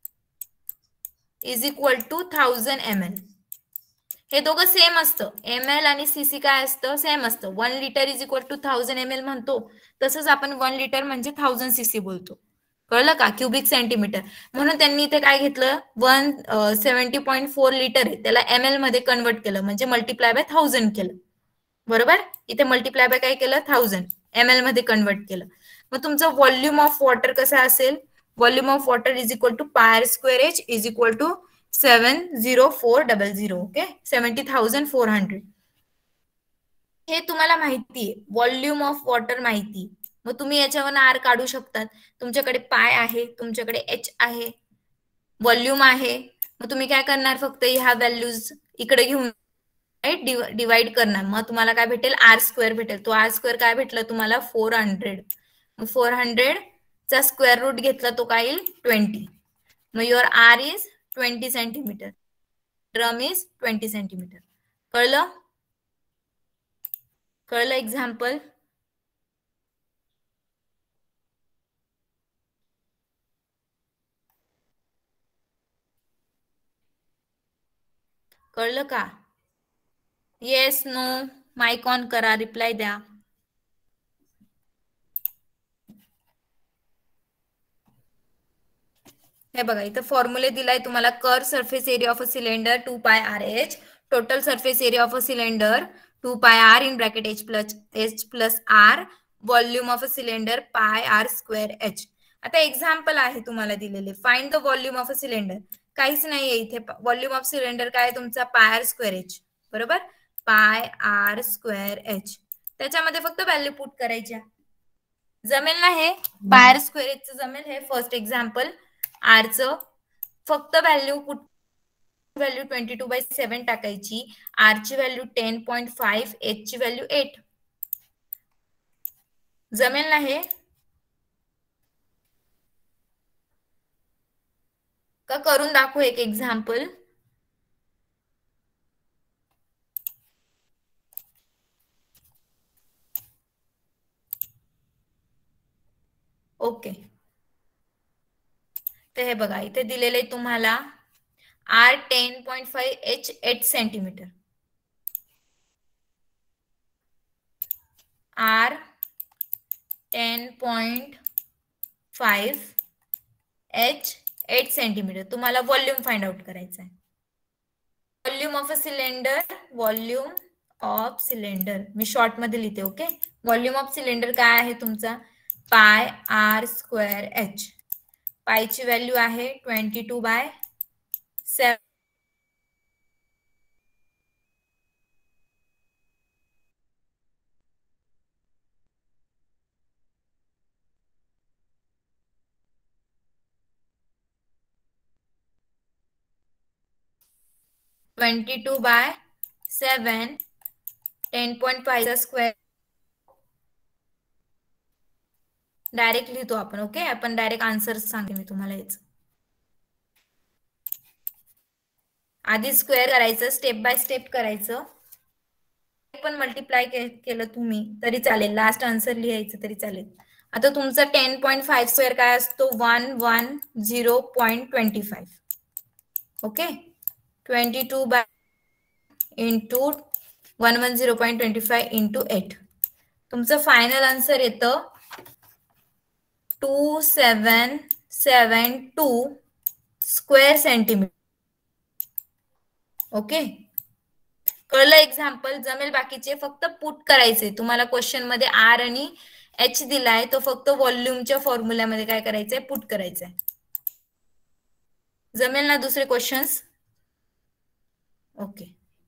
S1: is equal to 1000 ml हे दोघं सेम असतं ml आणि सीसी काय असतं सेम असतं 1 litre is equal to 1000 ml म्हणतो तसंच आपण 1 लिटर म्हणजे 1000 सीसी बोलतो कळलं का क्युबिक सेंटीमीटर म्हणून त्यांनी इथे काय घेतलं 170.4 लिटर आहे त्याला ml मध्ये कन्वर्ट केलं म्हणजे मल्टिप्लाय बाय 1000 केलं बरोबर इथे मल्टिप्लाय बाय काय केलं 1000 ml मध्ये कन्वर्ट केलं मग तुमचं व्हॉल्यूम ऑफ वॉटर कसं असेल volume of water is equal to pi square H is equal to 70400 okay 70,400 हे तुम्हाला माहिती आहे व्हॉल्यूम ऑफ वॉटर माहिती मग तुम्ही याच्यावर आर काढू शकतात तुमच्याकडे पाय आहे तुमच्याकडे एच आहे व्हॉल्यूम आहे मग तुम्ही काय करणार फक्त ह्या व्हॅल्यूज इकडे घेऊन डिवाइड करणार मग तुम्हाला काय भेटेल आर स्क्वेअर भेटेल तो आर स्क्वेअर काय भेटलं तुम्हाला 400 मग 400 चा स्क्वेअर रूट घेतला तो काय येईल 20 मग your R is 20 centimetre drum is 20 centimetre कळलं कळलं एक्झाम्पल कळलं का येस नो माइक ऑन करा रिप्लाय द्या हे बघा इथं फॉर्म्युले दिलाय तुम्हाला curve surface area of a cylinder 2 pi R H total surface area of a cylinder 2 pi R in bracket H plus R volume of a cylinder pi R square H आता example आहे तुम्हाला दिलेले find the volume of a cylinder काहीच नाहीये इथे volume of cylinder काय तुमचा pi R square H बरोबर पाय आर स्क्वेअर एच त्याच्यामध्ये फक्त व्हॅल्यू पुट करायच्या जमेल ना हे पाय आर स्क्वेअर एच जमेल हे फर्स्ट एक्झाम्पल आर च फक्त व्हॅल्यू पुट व्हॅल्यू 22/7 टाकायची आर ची व्हॅल्यू 10.5 एच ची व्हॅल्यू 8 जमेल ना हे का करून दाखवू एक एक्झाम्पल ओके तर हे बघा इथे दिलेले तुम्हाला R 10.5 H 8 centimetre R 10.5 H 8 centimetre तुम्हाला व्हॉल्यूम फाइंड आउट करायचा आहे volume of a cylinder volume of cylinder मी शॉर्ट मध्ये लिहिते ओके व्हॉल्यूम ऑफ सिलेंडर काय आहे तुमचा पाय आर स्क्वेअर एच पायची व्हॅल्यू आहे 22/7 22/7 10.5 स्क्वेअर डायरेक्ट लिहितो आपण ओके आपण डायरेक्ट आन्सर सांगते मी तुम्हाला याच आधी स्क्वेअर करायचं स्टेप बाय स्टेप करायचं पण मल्टिप्लाय केलं तुम्ही तरी चालेल लास्ट आन्सर लिहायचं तरी चालेल आता तुमचा 10.5 स्क्वेअर काय असतो 110.25 ओके 22 इंटू 110.25 इंटू 8 तुमचं फायनल आन्सर येतं 2772 स्क्वेअर सेंटीमीटर ओके कळलं एक्झाम्पल जमेल बाकीचे फक्त पुट करायचे तुम्हाला क्वेश्चन मध्ये आर आणि एच दिलाय तो फक्त व्हॉल्यूमच्या फॉर्म्युल्यामध्ये काय करायचंय पुट करायचंय जमेल ना दुसरे क्वेश्चन्स ओके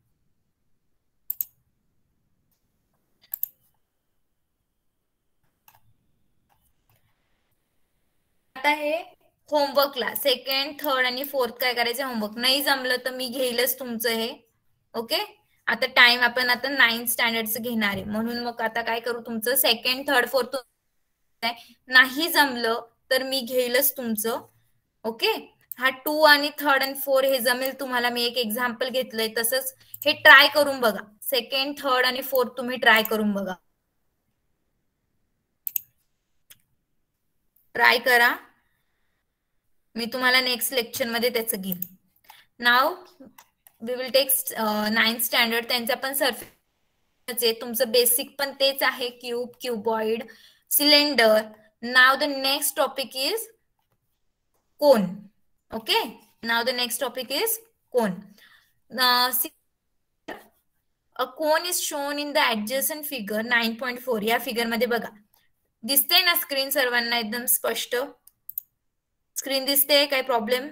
S1: आता हे होमवर्कला सेकंड थर्ड आणि फोर्थ काय करायचं होमवर्क नाही जमलं तर मी घेईलच तुमचं हे ओके आता टाइम आपण आता 9th स्टँडर्डचं घेणार आहे म्हणून मग आता काय करू तुमचं सेकंड थर्ड फोर्थ नाही जमलं तर मी घेईलच तुमचं. ओके, हा 2 आणि 3rd आणि 4 हे जमेल तुम्हाला. मी एक एक्झाम्पल घेतलंय, तसंच हे ट्राय करून बघा. 2nd, 3rd आणि 4th तुम्ही ट्राय करून बघा. ट्राय करा. मी तुम्हाला नेक्स्ट लेक्चर मध्ये त्याचं घेईन. Now we will take 9th standard. त्यांचा पण सरफेस आहे, तुमचं बेसिक पण तेच आहे, cube, cuboid, cylinder. Now the next topic is cone. Okay, now the next topic is cone. A cone is shown in the adjacent figure 9.4. या figure मध्ये बघा, दिसते ना स्क्रीन सर्वांना एकदम स्पष्ट? स्क्रीन दिसते? काय प्रॉब्लेम?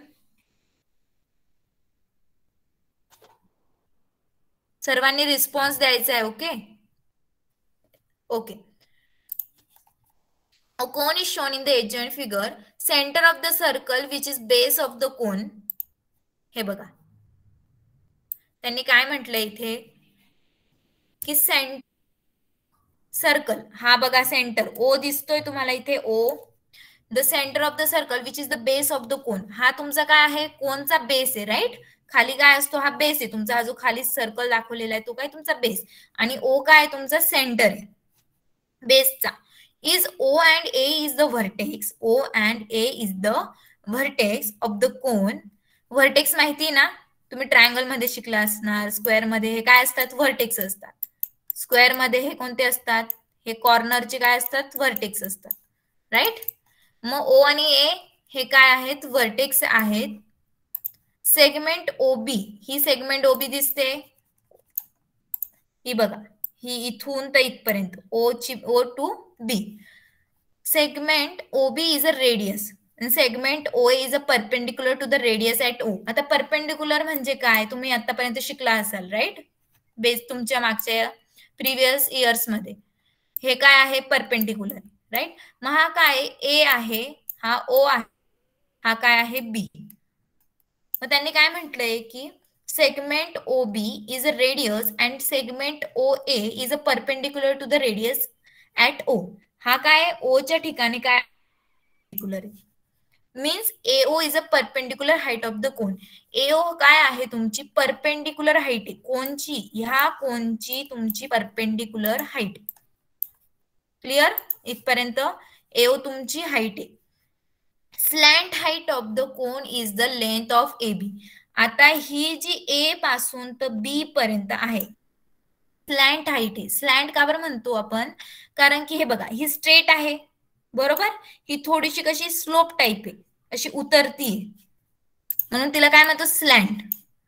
S1: सर्वांनी रिस्पॉन्स द्यायचा आहे. Okay okay. A cone is shown in the adjoint figure. Center of the circle which is base of the cone. हे बघा, त्यांनी काय म्हटलंय इथे की सर्कल, हा बघा सेंटर ओ दिसतोय तुम्हाला इथे, O. The centre of the circle which is the base of the cone. हा तुमचा काय आहे? कोनचा बेस आहे, राईट. खाली काय असतो? हा बेस आहे तुमचा. हा जो खाली सर्कल दाखवलेला आहे तो काय? तुमचा बेस. आणि ओ काय? तुमचा सेंटर आहे बेसचा. is O and A is the vertex. O and A is the vertex of the cone. Vertex माहिती ना, तुम्ही ट्रायंगल मध्ये शिकला असणार. स्क्वेअर मध्ये हे काय असतात? व्हर्टेक्स असतात. स्क्वेअर मध्ये हे कोणते असतात? हे कॉर्नरचे काय असतात? व्हर्टेक्स असतात, राईट. मग O आणि A हे काय आहेत? व्हर्टेक्स आहेत. सेगमेंट OB, ही सेगमेंट OB दिसते, ही बघा, ही इथून तर इथपर्यंत O to B. Segment OB is a radius and segment OA is a perpendicular to the radius at O. आता परपेंडिक्युलर म्हणजे काय? तुम्ही आतापर्यंत शिकला असाल, राईट. बेस तुमच्या मागच्या प्रिव्हियस इयर्स मध्ये. हे काय आहे? Perpendicular, right. मग हा काय? A आहे, हा O आहे, हा काय आहे? B. मग त्यांनी काय म्हटलंय की segment OB is a radius and segment OA is a perpendicular to the radius at O. हा काय? O च्या ठिकाणी काय? Means AO is a perpendicular height of the cone. AO काय आहे? तुमची परपेंडिक्युलर हाईट आहे कोनची. ह्या कोनची तुमची परपेंडिक्युलर हाईट. क्लिअर? इथपर्यंत AO तुमची हाईट आहे. Slant height of the cone is the length of AB. आता ही जी A पासून तर B पर्यंत आहे, स्लॅन्ट हाईट आहे. स्लॅन्ट का बरं म्हणतो आपण? कारण की हे बघा, ही स्ट्रेट आहे, बरोबर. ही थोडीशी कशी स्लोप टाईप आहे, अशी उतरती, म्हणून तिला काय म्हणतो? स्लॅन्ट.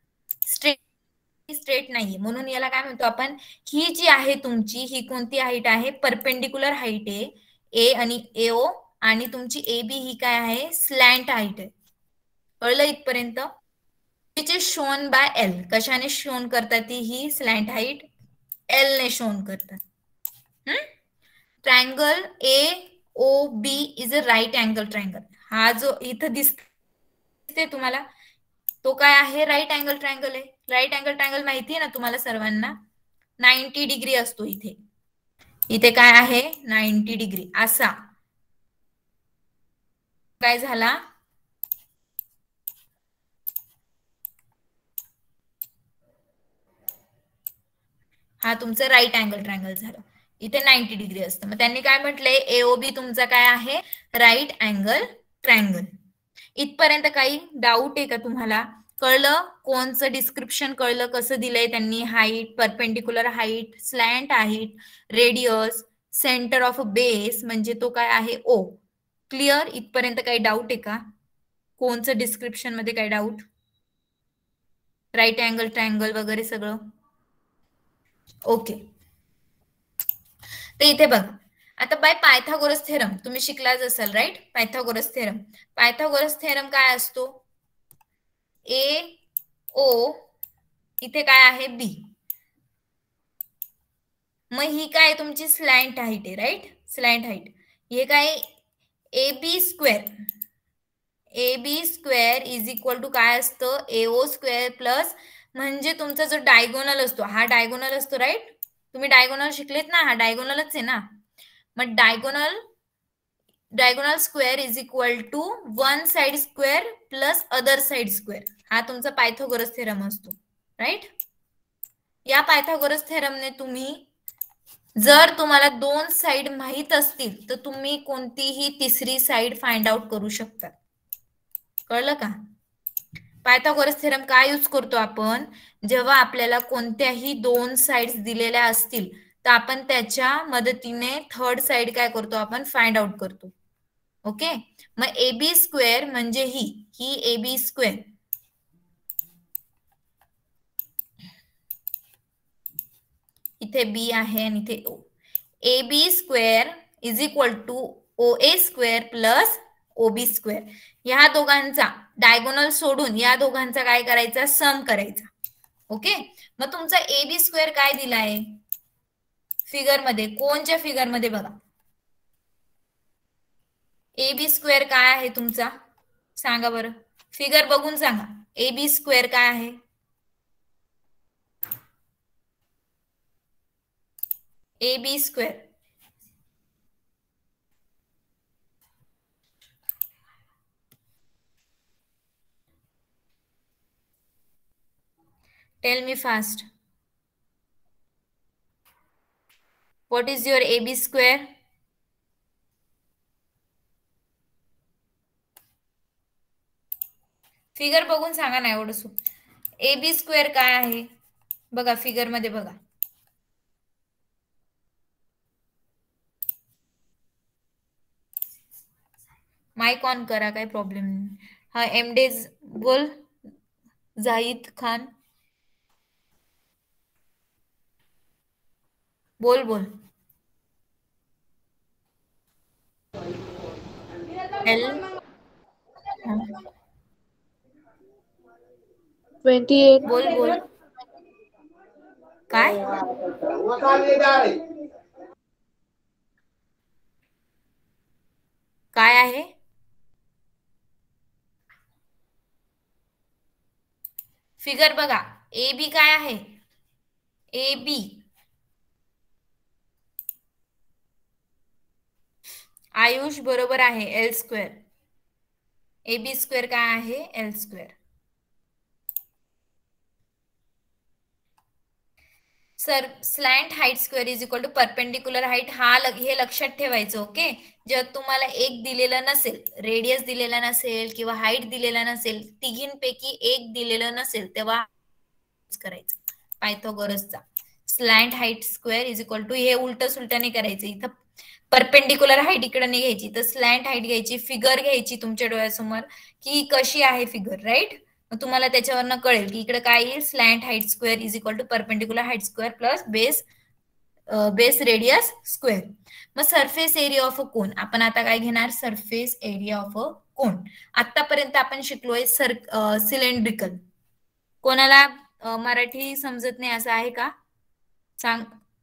S1: स्ट्रेट नाहीये, म्हणून याला काय म्हणतो आपण? ही जी आहे तुमची, ही कोणती हाईट आहे? परपेंडिक्युलर हाईट आहे A आणि AO, आणि तुमची AB ही काय आहे? स्लॅन्ट हाईट आहे. कळलं इथपर्यंत? Which is shown by L. कशाने शोन करतात ती? ही स्लॅन्ट हाईट L ने शोन करतात. Triangle AOB is a right angle triangle. हा जो इथं दिसते तुम्हाला, तो काय आहे? राईट अँगल ट्रायंगल आहे. राईट अँगल ट्रायंगल माहिती आहे ना तुम्हाला सर्वांना? 90 डिग्री असतो इथे. इथे काय आहे? 90 डिग्री असा. काय झाला? हा तुमचं राईट अँगल ट्रायंगल झालं. इथे 90 डिग्री असतं. मग त्यांनी काय म्हटलंय? AOB तुमचा काय आहे? Right angle triangle. इथपर्यंत काही डाऊट आहे का तुम्हाला? कळलं? कोणचं डिस्क्रिप्शन कळलं कसं दिलंय त्यांनी? Height, perpendicular height, slant height, radius, centre of base म्हणजे तो काय आहे? O. क्लिअर? इथपर्यंत काही डाऊट आहे का? कोणचं डिस्क्रिप्शन मध्ये काही डाऊट? राईट अँगल ट्रायंगल वगैरे सगळं ओके. तर इथे बघा, आता बाय पायथागोरस थेरम तुम्ही शिकलाच असाल, right. Pythagoras theorem. Pythagoras theorem काय असतो? AO इथे काय आहे? B. मग ही काय तुमची स्लॅन्ट हाईट आहे, राईट. Slant height. हे काय? AB square. AB square is equal to काय असतं? AO स्क्वेअर प्लस, म्हणजे तुमचा जो डायगोनल असतो, हा डायगोनल असतो, राईट. तुम्ही डायगोनल शिकलेत ना? हा डायगोनलच आहे ना. मग diagonal diagonal square is equal to one side square plus other side square. हा तुमचा पायथागोरस थेरम असतो, राईट. या पायथागोरस थेरमने तुम्ही जर तुम्हाला दोन साइड माहित असतील तर तुम्ही कोणतीही तिसरी साइड फाइंड आउट करू शकता. कळलं का? पायथागोरस थेरम काय यूज करतो आपण? जेव्हा आपल्याला कोणत्याही दोन साइड्स दिलेल्या असतील तर आपण त्याच्या मदतीने थर्ड साइड काय करतो? आपण फाइंड आउट करतो. ओके. मग AB स्क्वेअर म्हणजे ही AB स्क्वेअर, इथे B आहे आणि इथे O. AB square is equal to OA square plus OB square. या दोघांचा डायगोनल सोडून या दोघांचा काय करायचा? सम करायचा. ओके. मग तुमचा AB स्क्वेअर काय दिलाय फिगर मध्ये? कोणच्या फिगर मध्ये बघा. AB स्क्वेअर काय आहे तुमचा? सांगा बरं, फिगर बघून सांगा. AB स्क्वेअर काय आहे? AB square tell me fast. What is your AB square? Figure बघून सांगा ना, एवढं AB स्क्वेअर काय आहे बघा, फिगर मध्ये बघा. माइक ऑन करा, काय प्रॉब्लेम नाही. हा एमडेज बोल. जाहिद खान बोल बोल. एल
S3: 28.
S1: बोल बोल. काय काय आहे? फिगर बघा. AB काय आहे? AB आयुष बरोबर आहे, L स्क्वेअर. AB स्क्वेअर काय आहे? L square. Sir slant height square is equal to perpendicular height. हे लक्षात ठेवायचं. ओके. जेव्हा तुम्हाला एक दिलेलं नसेल, रेडियस दिलेला नसेल किंवा हाईट दिलेला नसेल, तिघींपैकी एक दिलेलं नसेल, तेव्हा करायचं पायथागोरसचा slant height square is equal to, हे उलट सुलट नाही करायचं. इथं परपेंडिक्युलर हाईट इकडे नाही घ्यायची, तर स्लॅन्ट हाईट घ्यायची, फिगर घ्यायची तुमच्या डोळ्यासमोर की कशी आहे फिगर, राईट. मग तुम्हाला त्याच्यावरनं कळेल की इकडे काय येईल? Slant height square is equal to perpendicular height square plus base radius square. मग surface area of a cone, आपण आता काय घेणार? Surface area of a cone. आतापर्यंत आपण शिकलोय सिलेंड्रिकल. कोणाला मराठी समजत नाही असं आहे का? सांग.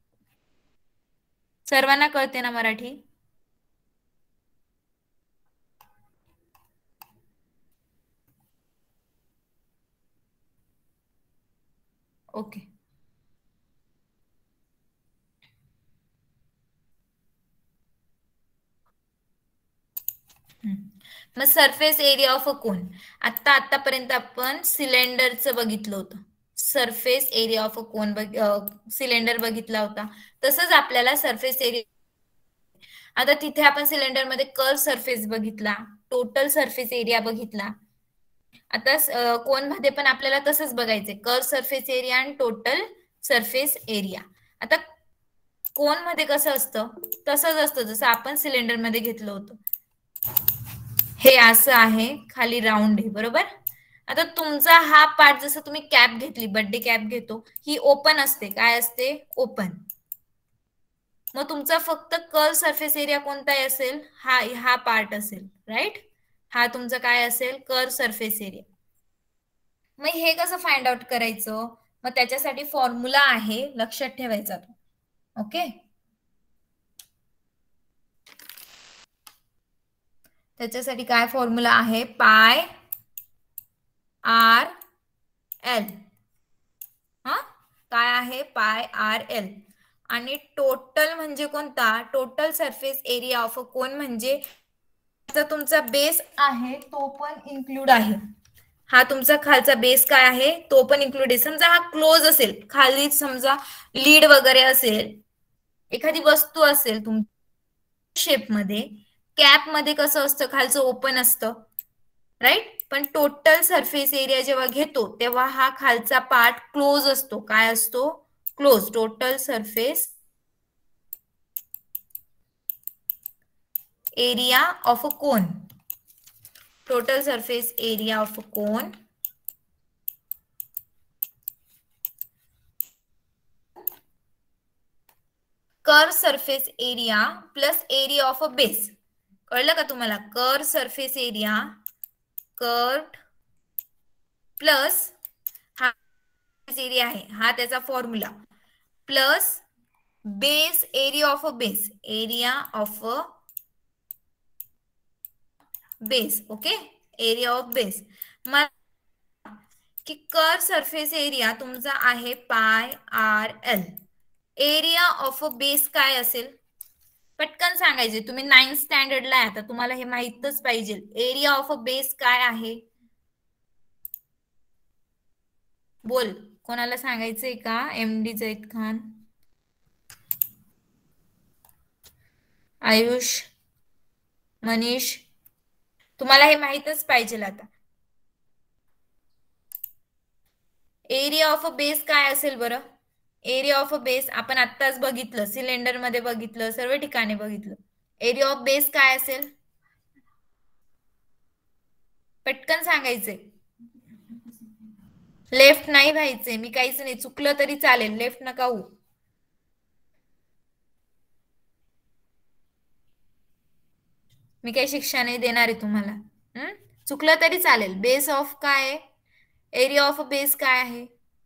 S1: सर्वांना कळते ना मराठी? ओके. मग surface area of a cone, आतापर्यंत आपण सिलेंडरचं बघितलं होतं. Surface area of a cone cylinder बघितला होता. तसंच आपल्याला सरफेस एरिया, आता तिथे आपण सिलेंडर मध्ये कर्व सरफेस बघितला, टोटल सरफेस एरिया बघितला. आता कोन मध्ये पण आपल्याला तसंच बघायचंय, कर्व सरफेस एरिया आणि टोटल सरफेस एरिया. आता कोन मध्ये कसं असतं? तसंच असतं जसं आपण सिलेंडर मध्ये घेतलं होतं. हे असं आहे, खाली राऊंड आहे, बरोबर. आता तुमचा हा पार्ट, जसं तुम्ही कॅप घेतली, बर्थडे कॅप घेतो, ही ओपन असते. काय असते? ओपन. मग तुमचा फक्त कर्व सरफेस एरिया कोणता असेल? हा पार्ट असेल, राईट. हा तुमचा काय असेल? Curve surface area. मग हे कसं फाइंड आउट करायचं? मग त्याच्यासाठी फॉर्म्युला आहे, लक्षात ठेवायचा तो. ओके. त्याच्यासाठी काय फॉर्म्युला आहे? Pi R L. हा काय आहे? Pi R L. आणि टोटल म्हणजे कोणता? Total surface area of a cone म्हणजे तुमचा बेस आहे तो पण इन्क्लूड आहे. हा तुमचा खालचा बेस काय आहे तो पण इन्क्लूड आहे. समजा हा क्लोज असेल, खाली समजा लीड वगैरे असेल, एखादी वस्तू असेल तुमच्या शेप मध्ये, कॅप मध्ये कसं असतं खालचं ओपन असतं राईट. पण टोटल सरफेस एरिया जेव्हा घेतो तेव्हा हा खालचा पार्ट क्लोज असतो. काय असतो? Close. Total surface area of a cone. Total surface area of a cone curve surface area plus area of a base. कळलं का तुम्हाला? Curve surface area, curve plus हा एरिया आहे, हा त्याचा formula, plus base area of a base, area of a base. Okay, area of base. की curve surface area तुमचा आहे pi R L. Area of a base काय असेल? पटकन सांगायचे. तुम्ही 9th स्टँडर्डला आहे आता, तुम्हाला हे माहितच पाहिजे. एरिया ऑफ अ बेस काय आहे? बोल, कोणाला सांगायचंय का? MD जैद खान, आयुष, मनीष, तुम्हाला हे माहितच पाहिजे आता. एरिया ऑफ अ बेस काय असेल बरं? एरिया ऑफ अ बेस आपण आत्ताच बघितलं, सिलेंडर मध्ये बघितलं, सर्व ठिकाणी बघितलं. एरिया ऑफ बेस काय असेल? पटकन सांगायचंय. लेफ्ट नाही व्हायचंय, मी काहीच नाही, चुकलं तरी चालेल, लेफ्ट नका होऊ. मी काही शिक्षा नाही देणार आहे तुम्हाला. चुकलं तरी चालेल. बेस ऑफ काय आहे? एरिया ऑफ बेस काय आहे?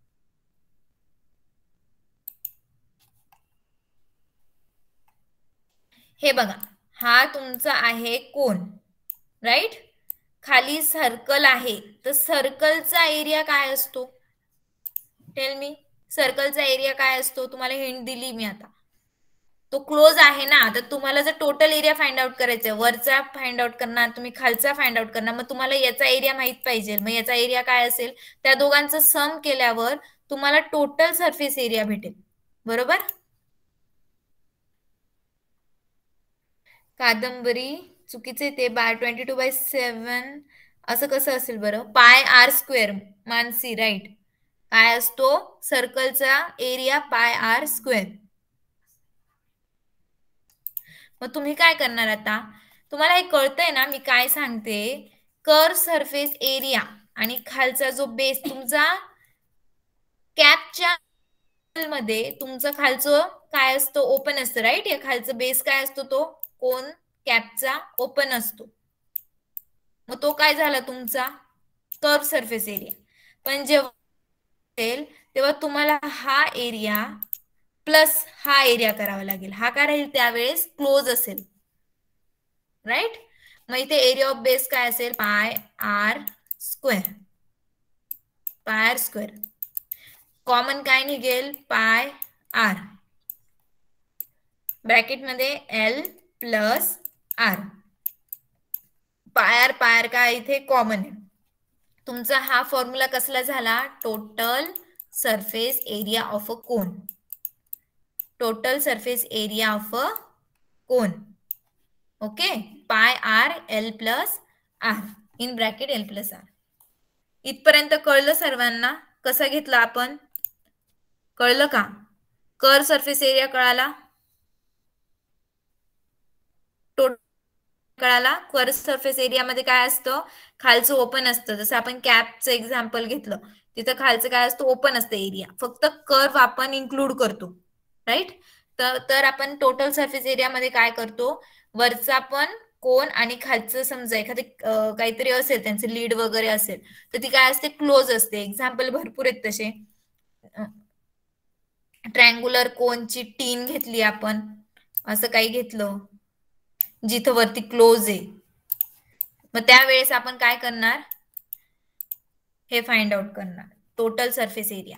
S1: हे बघा, हा तुमचा आहे कोन राईट. खाली सर्कल आहे, तर सर्कलचा एरिया काय असतो? Tell me. सर्कलचा एरिया काय असतो? तुम्हाला हिंट दिली मी आता. तो क्लोज आहे ना, तर तुम्हाला जर टोटल एरिया फाइंड आउट करायचा, वरचा फाइंड आउट करणार तुम्ही, खालचा फाइंड आउट करणार, मग तुम्हाला याचा एरिया माहित पाहिजे. मग याचा एरिया काय असेल? त्या दोघांचं सम केल्यावर तुम्हाला टोटल सरफेस एरिया भेटेल. बरोबर? कादंबरी चुकीचे ते. 22/7 असं कसं असेल बरं? पाय आर स्क्वेअर. मानसी राईट. काय असतो? सर्कलचा एरिया पाय आर स्क्वेअर. मग तुम्ही काय करणार आता? तुम्हाला हे कळतंय ना मी काय सांगते? कर्व सरफेस एरिया आणि खालचा जो बेस तुमचा कॅपच्या मध्ये, तुमचं खालचं काय असतं? ओपन असतं राईट. या खालचं बेस काय असतो? तो कोन कॅपचा ओपन असतो. मग तो काय झाला तुमचा? Curve surface area. पण जेव्हा तेव्हा तुम्हाला हा एरिया प्लस हा एरिया करावा लागेल. हा काय राहील त्यावेळेस? क्लोज असेल राईट. मग इथे एरिया ऑफ बेस काय असेल? Pi R square. Pi R square. Common काय निघेल? Pi R. ब्रॅकेट मध्ये L plus R. Pi R काय इथे कॉमन आहे. तुमचा हा फॉर्म्युला कसला झाला? Total surface area of a cone. Total surface area of a cone. Okay. Pi R L plus R in bracket L plus R. इथपर्यंत कळलं सर्वांना? कसं घेतलं आपण? कळलं का? कर्व सरफेस एरिया कळाला? कळाला? कर्व सरफेस एरिया मध्ये काय असतं? खालचं ओपन असतं. जसं आपण कॅपचं एक्झाम्पल घेतलं, तिथं खालचं काय असतं? ओपन असतं एरिया. फक्त कर्व आपण इन्क्लूड करतो राईट. तर आपण टोटल सरफेस एरिया मध्ये काय करतो? वरचा पण कोन आणि खालचं समजा एखादे काहीतरी असेल, त्यांचे लीड वगैरे असेल, तर ती काय असते? क्लोज असते. एक्झाम्पल भरपूर आहेत तसे. ट्रँग्युलर कोनची टीन घेतली आपण, असं काही घेतलं जिथं वरती क्लोज आहे, मग त्यावेळेस आपण काय करणार? हे फाइंड आउट करणार टोटल सरफेस एरिया.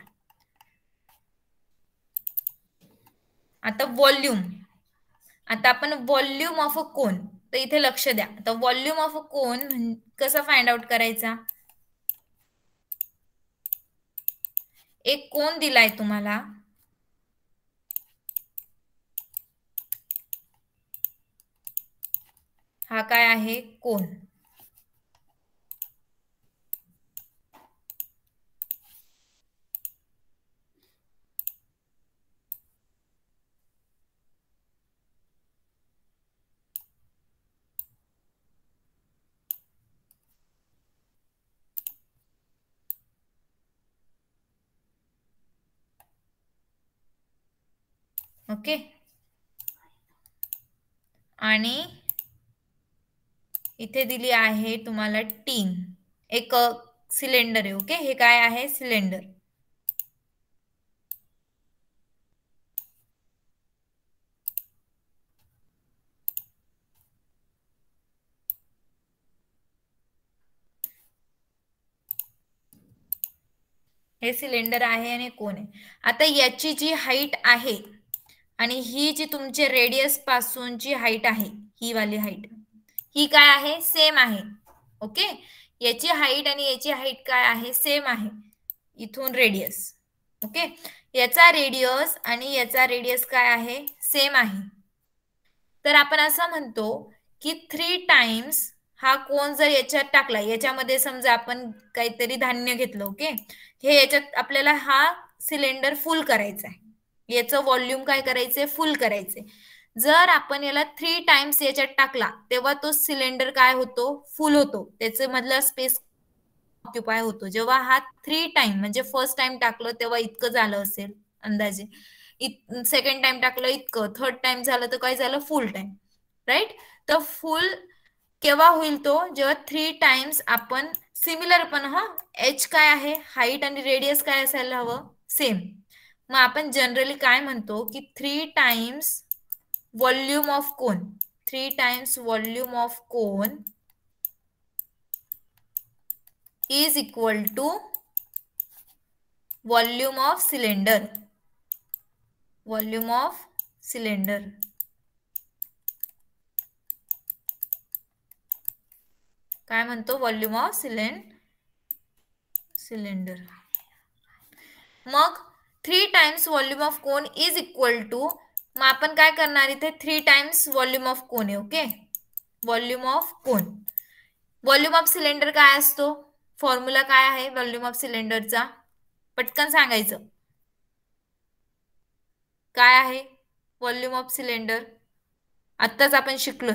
S1: आता व्हॉल्यूम. आता आपण व्हॉल्यूम ऑफ अ कोन, तर इथे लक्ष द्या. तर व्हॉल्यूम ऑफ अ कोन कसं फाइंड आउट करायचा. एक कोन दिलाय तुम्हाला, हा काय आहे कोन. ओके. आणि इथे दिली आहे तुम्हाला टीन, एक सिलेंडर आहे. ओके, हे काय आहे सिलेंडर. हे सिलेंडर आहे आणि कोन आहे. आता याची जी हाईट आहे आणि ही जी तुमचे रेडियस पासूनची हाईट आहे, ही वाली हाईट, ही काय आहे सेम आहे. ओके, याची हाईट आणि याची हाईट काय आहे सेम आहे, इथून रेडियस. ओके, याचा रेडियस आणि याचा रेडियस काय आहे सेम आहे. तर आपण असं म्हणतो की 3 टाइम्स हा कोन जर याच्यात टाकला, याच्यामध्ये समजा आपण काहीतरी धान्य घेतलं. ओके, हे याच्यात आपल्याला हा सिलेंडर फुल करायचा आहे, याचं व्हॉल्यूम काय करायचंय फुल करायचंय. जर आपण याला 3 टाइम्स याच्यात टाकला तेव्हा तो सिलेंडर काय होतो फुल होतो, त्याचे मधला स्पेस ऑक्युपाय होतो. जेव्हा हा 3 टाइम म्हणजे फर्स्ट टाइम टाकलं तेव्हा इतकं झालं असेल अंदाजे, सेकंड टाइम टाकलं इतकं, थर्ड टाइम झालं तर काय झालं फुल टाइम. राईट. तर फुल केव्हा होईल तो, जेव्हा 3 टाइम्स आपण सिमिलर पण एच काय आहे हाईट आणि रेडियस काय असायला हवं सेम. मग आपण जनरली काय म्हणतो की 3 times volume of cone, 3 times volume of cone is equal to volume of cylinder. Volume of cylinder. काय म्हणतो व्हॉल्यूम ऑफ सिलेंडर. मग 3 times volume of cone is equal to, मग आपण काय करणार इथे 3 टाइम्स व्हॉल्यूम ऑफ कोन आहे. Okay, volume of cone. Volume of cylinder काय असतो, फॉर्म्युला काय आहे व्हॉल्यूम ऑफ सिलेंडरचा, पटकन सांगायचं. काय आहे व्हॉल्यूम ऑफ सिलेंडर, आत्ताच आपण शिकलोय,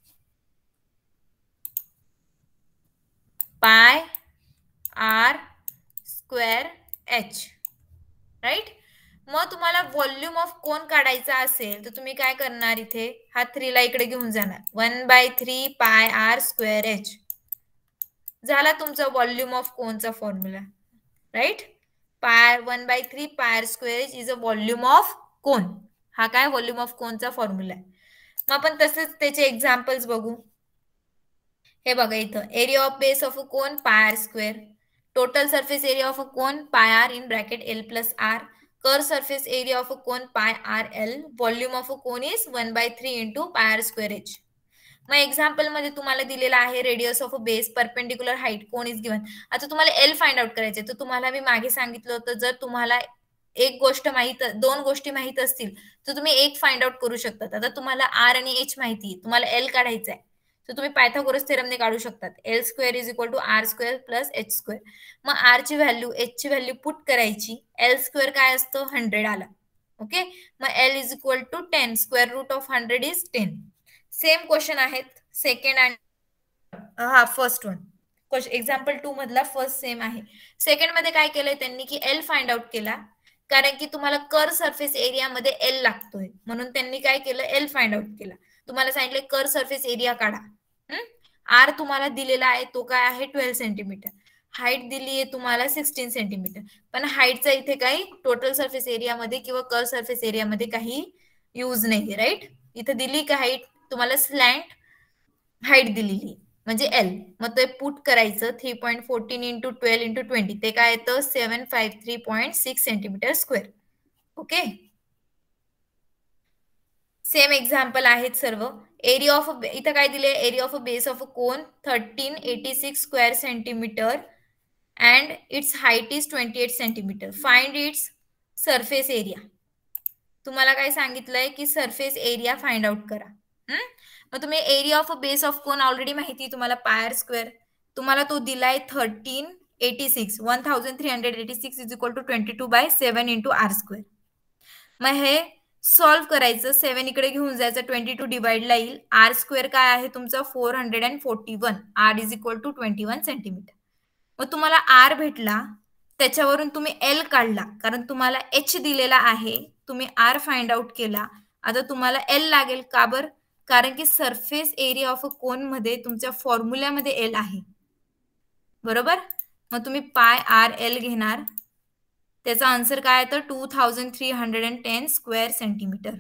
S1: पाय आर स्क्वेअर एच. राईट. मग तुम्हाला व्हॉल्यूम ऑफ कोन काढायचा असेल तर तुम्ही काय करणार, इथे हा 3 ला इकडे घेऊन जाणार, 1/3 पाय आर स्क्वेअर एच झाला तुमचा व्हॉल्यूम ऑफ कोनचा formula. Right. Pi 1/3 pi R square H is a volume of cone. हा काय व्हॉल्यूम ऑफ कोनचा फॉर्म्युला आहे. मग आपण तसेच त्याचे एक्झाम्पल्स बघू. हे बघा इथं, area of base of a cone pi R square, total surface area of a cone pi R in bracket L plus R, curve surface area of a cone pi R L, volume of a cone is 1/3 into pi R square H. मग example मध्ये तुम्हाला दिलेला आहे radius of a base perpendicular height cone is given. आता तुम्हाला L find out करायचे, तर तुम्हाला मी मागे सांगितलं होतं जर तुम्हाला एक गोष्ट माहित, दोन गोष्टी माहित असतील तर तुम्ही एक फाइंड आउट करू शकतात. आता तुम्हाला आर आणि एच माहिती, तुम्हाला एल काढायचा आहे, तर तुम्ही पायथागोरस थेरमने काढू शकतात. L square is equal to R square plus H square. मग आर ची व्हॅल्यू एच ची व्हॅल्यू पुट करायची, एल स्क्वेअर काय असतं 100 आला. ओके, मग L is equal to 10, square root of 100 is 10. Same question आहेत सेकंड आणि फर्स्ट वन. एक्झाम्पल 2 मधला फर्स्ट सेम आहे. सेकंड मध्ये काय केलंय त्यांनी की एल फाइंड आउट केला, कारण की तुम्हाला कर्व सरफेस एरिया मध्ये एल लागतोय, म्हणून त्यांनी काय केलं एल फाइंड आउट केला. तुम्हाला सांगितलं कर्व सरफेस एरिया काढा. आर तुम्हाला दिलेला आहे तो काय आहे 12 सेंटीमीटर, हाईट दिली आहे तुम्हाला 16 सेंटीमीटर, पण हाईटचा इथे काही टोटल सरफेस एरिया मध्ये किंवा कर्व सरफेस एरिया मध्ये काही यूज नाही. राईट. इथे दिली का हाईट तुम्हाला स्लॅन्ट हाईट दिलेली म्हणजे एल, मग ते पुट करायचं 3.14 इंटू 12 इंटू 20, ते काय येतं 753.6 centimetre square. Okay, same example आहेत सर्व. एरिया ऑफ इथं काय दिले area of a base of a cone 1386 square centimetre and its height is 28 centimetre. Find its surface area. तुम्हाला काय सांगितलंय की सरफेस एरिया फाइंड आउट करा. मग तुम्ही area of a base of cone already माहिती तुम्हाला पायर स्क्वेअर तुम्हाला तो दिलाय 1386 is equal to 22/7 into R square. मग हे सॉल्व्ह करायचं 7 इकडे घेऊन जायचं 22 डिवाइडला येईल. आर स्क्वेअर काय आहे तुमचं 441. R is equal to 21 centimetre. मग तुम्हाला आर भेटला त्याच्यावरून तुम्ही एल काढला कारण तुम्हाला एच दिलेला आहे. तुम्ही आर फाइंड आउट केला. आता तुम्हाला एल लागेल का बर कारण की surface area of a cone मध्ये तुमच्या फॉर्म्युल्यामध्ये एल आहे बरोबर. मग तुम्ही पाय आर एल घेणार त्याचा आन्सर काय आहे तर 2310 स्क्वेअर सेंटीमीटर.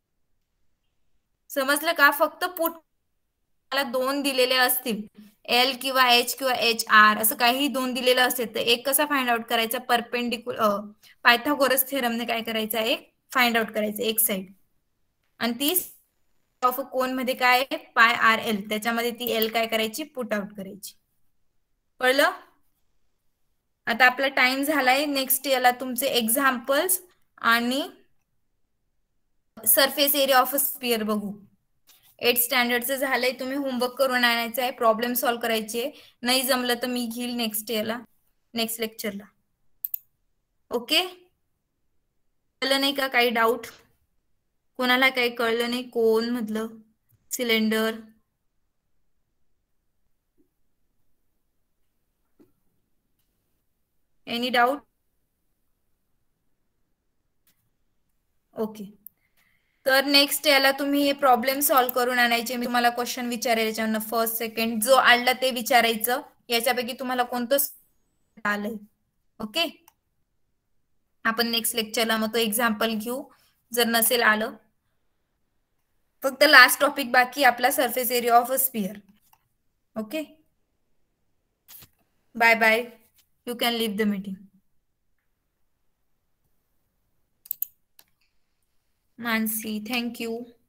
S1: समजलं का. फक्त पुट मला 2 दिलेले असतील एल किंवा एच किंवा एच आर असं काही 2 दिलेलं असेल तर एक कसा फाइंड आउट करायचा परपेंडिक्युलर पायथागोरस थेरमने काय करायचा एक फाइंड आउट करायचं एक साइड आणि ती ऑफ कोन मध्ये काय पाय आर एल त्याच्यामध्ये ती एल काय करायची पुट आउट करायची. कळलं. आता आपला टाइम झालाय. नेक्स्ट याला तुमचे एक्झाम्पल्स आणि surface area of a sphere बघू. 8th स्टँडर्डचं झालंय. तुम्ही होमवर्क करून आणायचं आहे. प्रॉब्लेम सॉल्व्ह करायचे. नाही जमलं तर मी घेईल नेक्स्ट याला नेक्स्ट लेक्चरला. ओके. कळलं नाही का काही डाऊट कोणाला काही कळलं नाही कोन मधलं सिलेंडर एनी डाऊट. ओके. तर नेक्स्ट याला तुम्ही हे प्रॉब्लेम सॉल्व्ह करून आणायचे. मी तुम्हाला क्वेश्चन विचारेल याच्यावर फर्स्ट सेकंड जो आला ते विचारायचं. याच्यापैकी तुम्हाला कोणतं आलंय. ओके. आपण नेक्स्ट लेक्चरला मग तो एक्झाम्पल घेऊ जर नसेल आलं. फक्त लास्ट टॉपिक बाकी आपला surface area of a sphere. Okay. Bye bye. You can leave the meeting. Mansi thank you.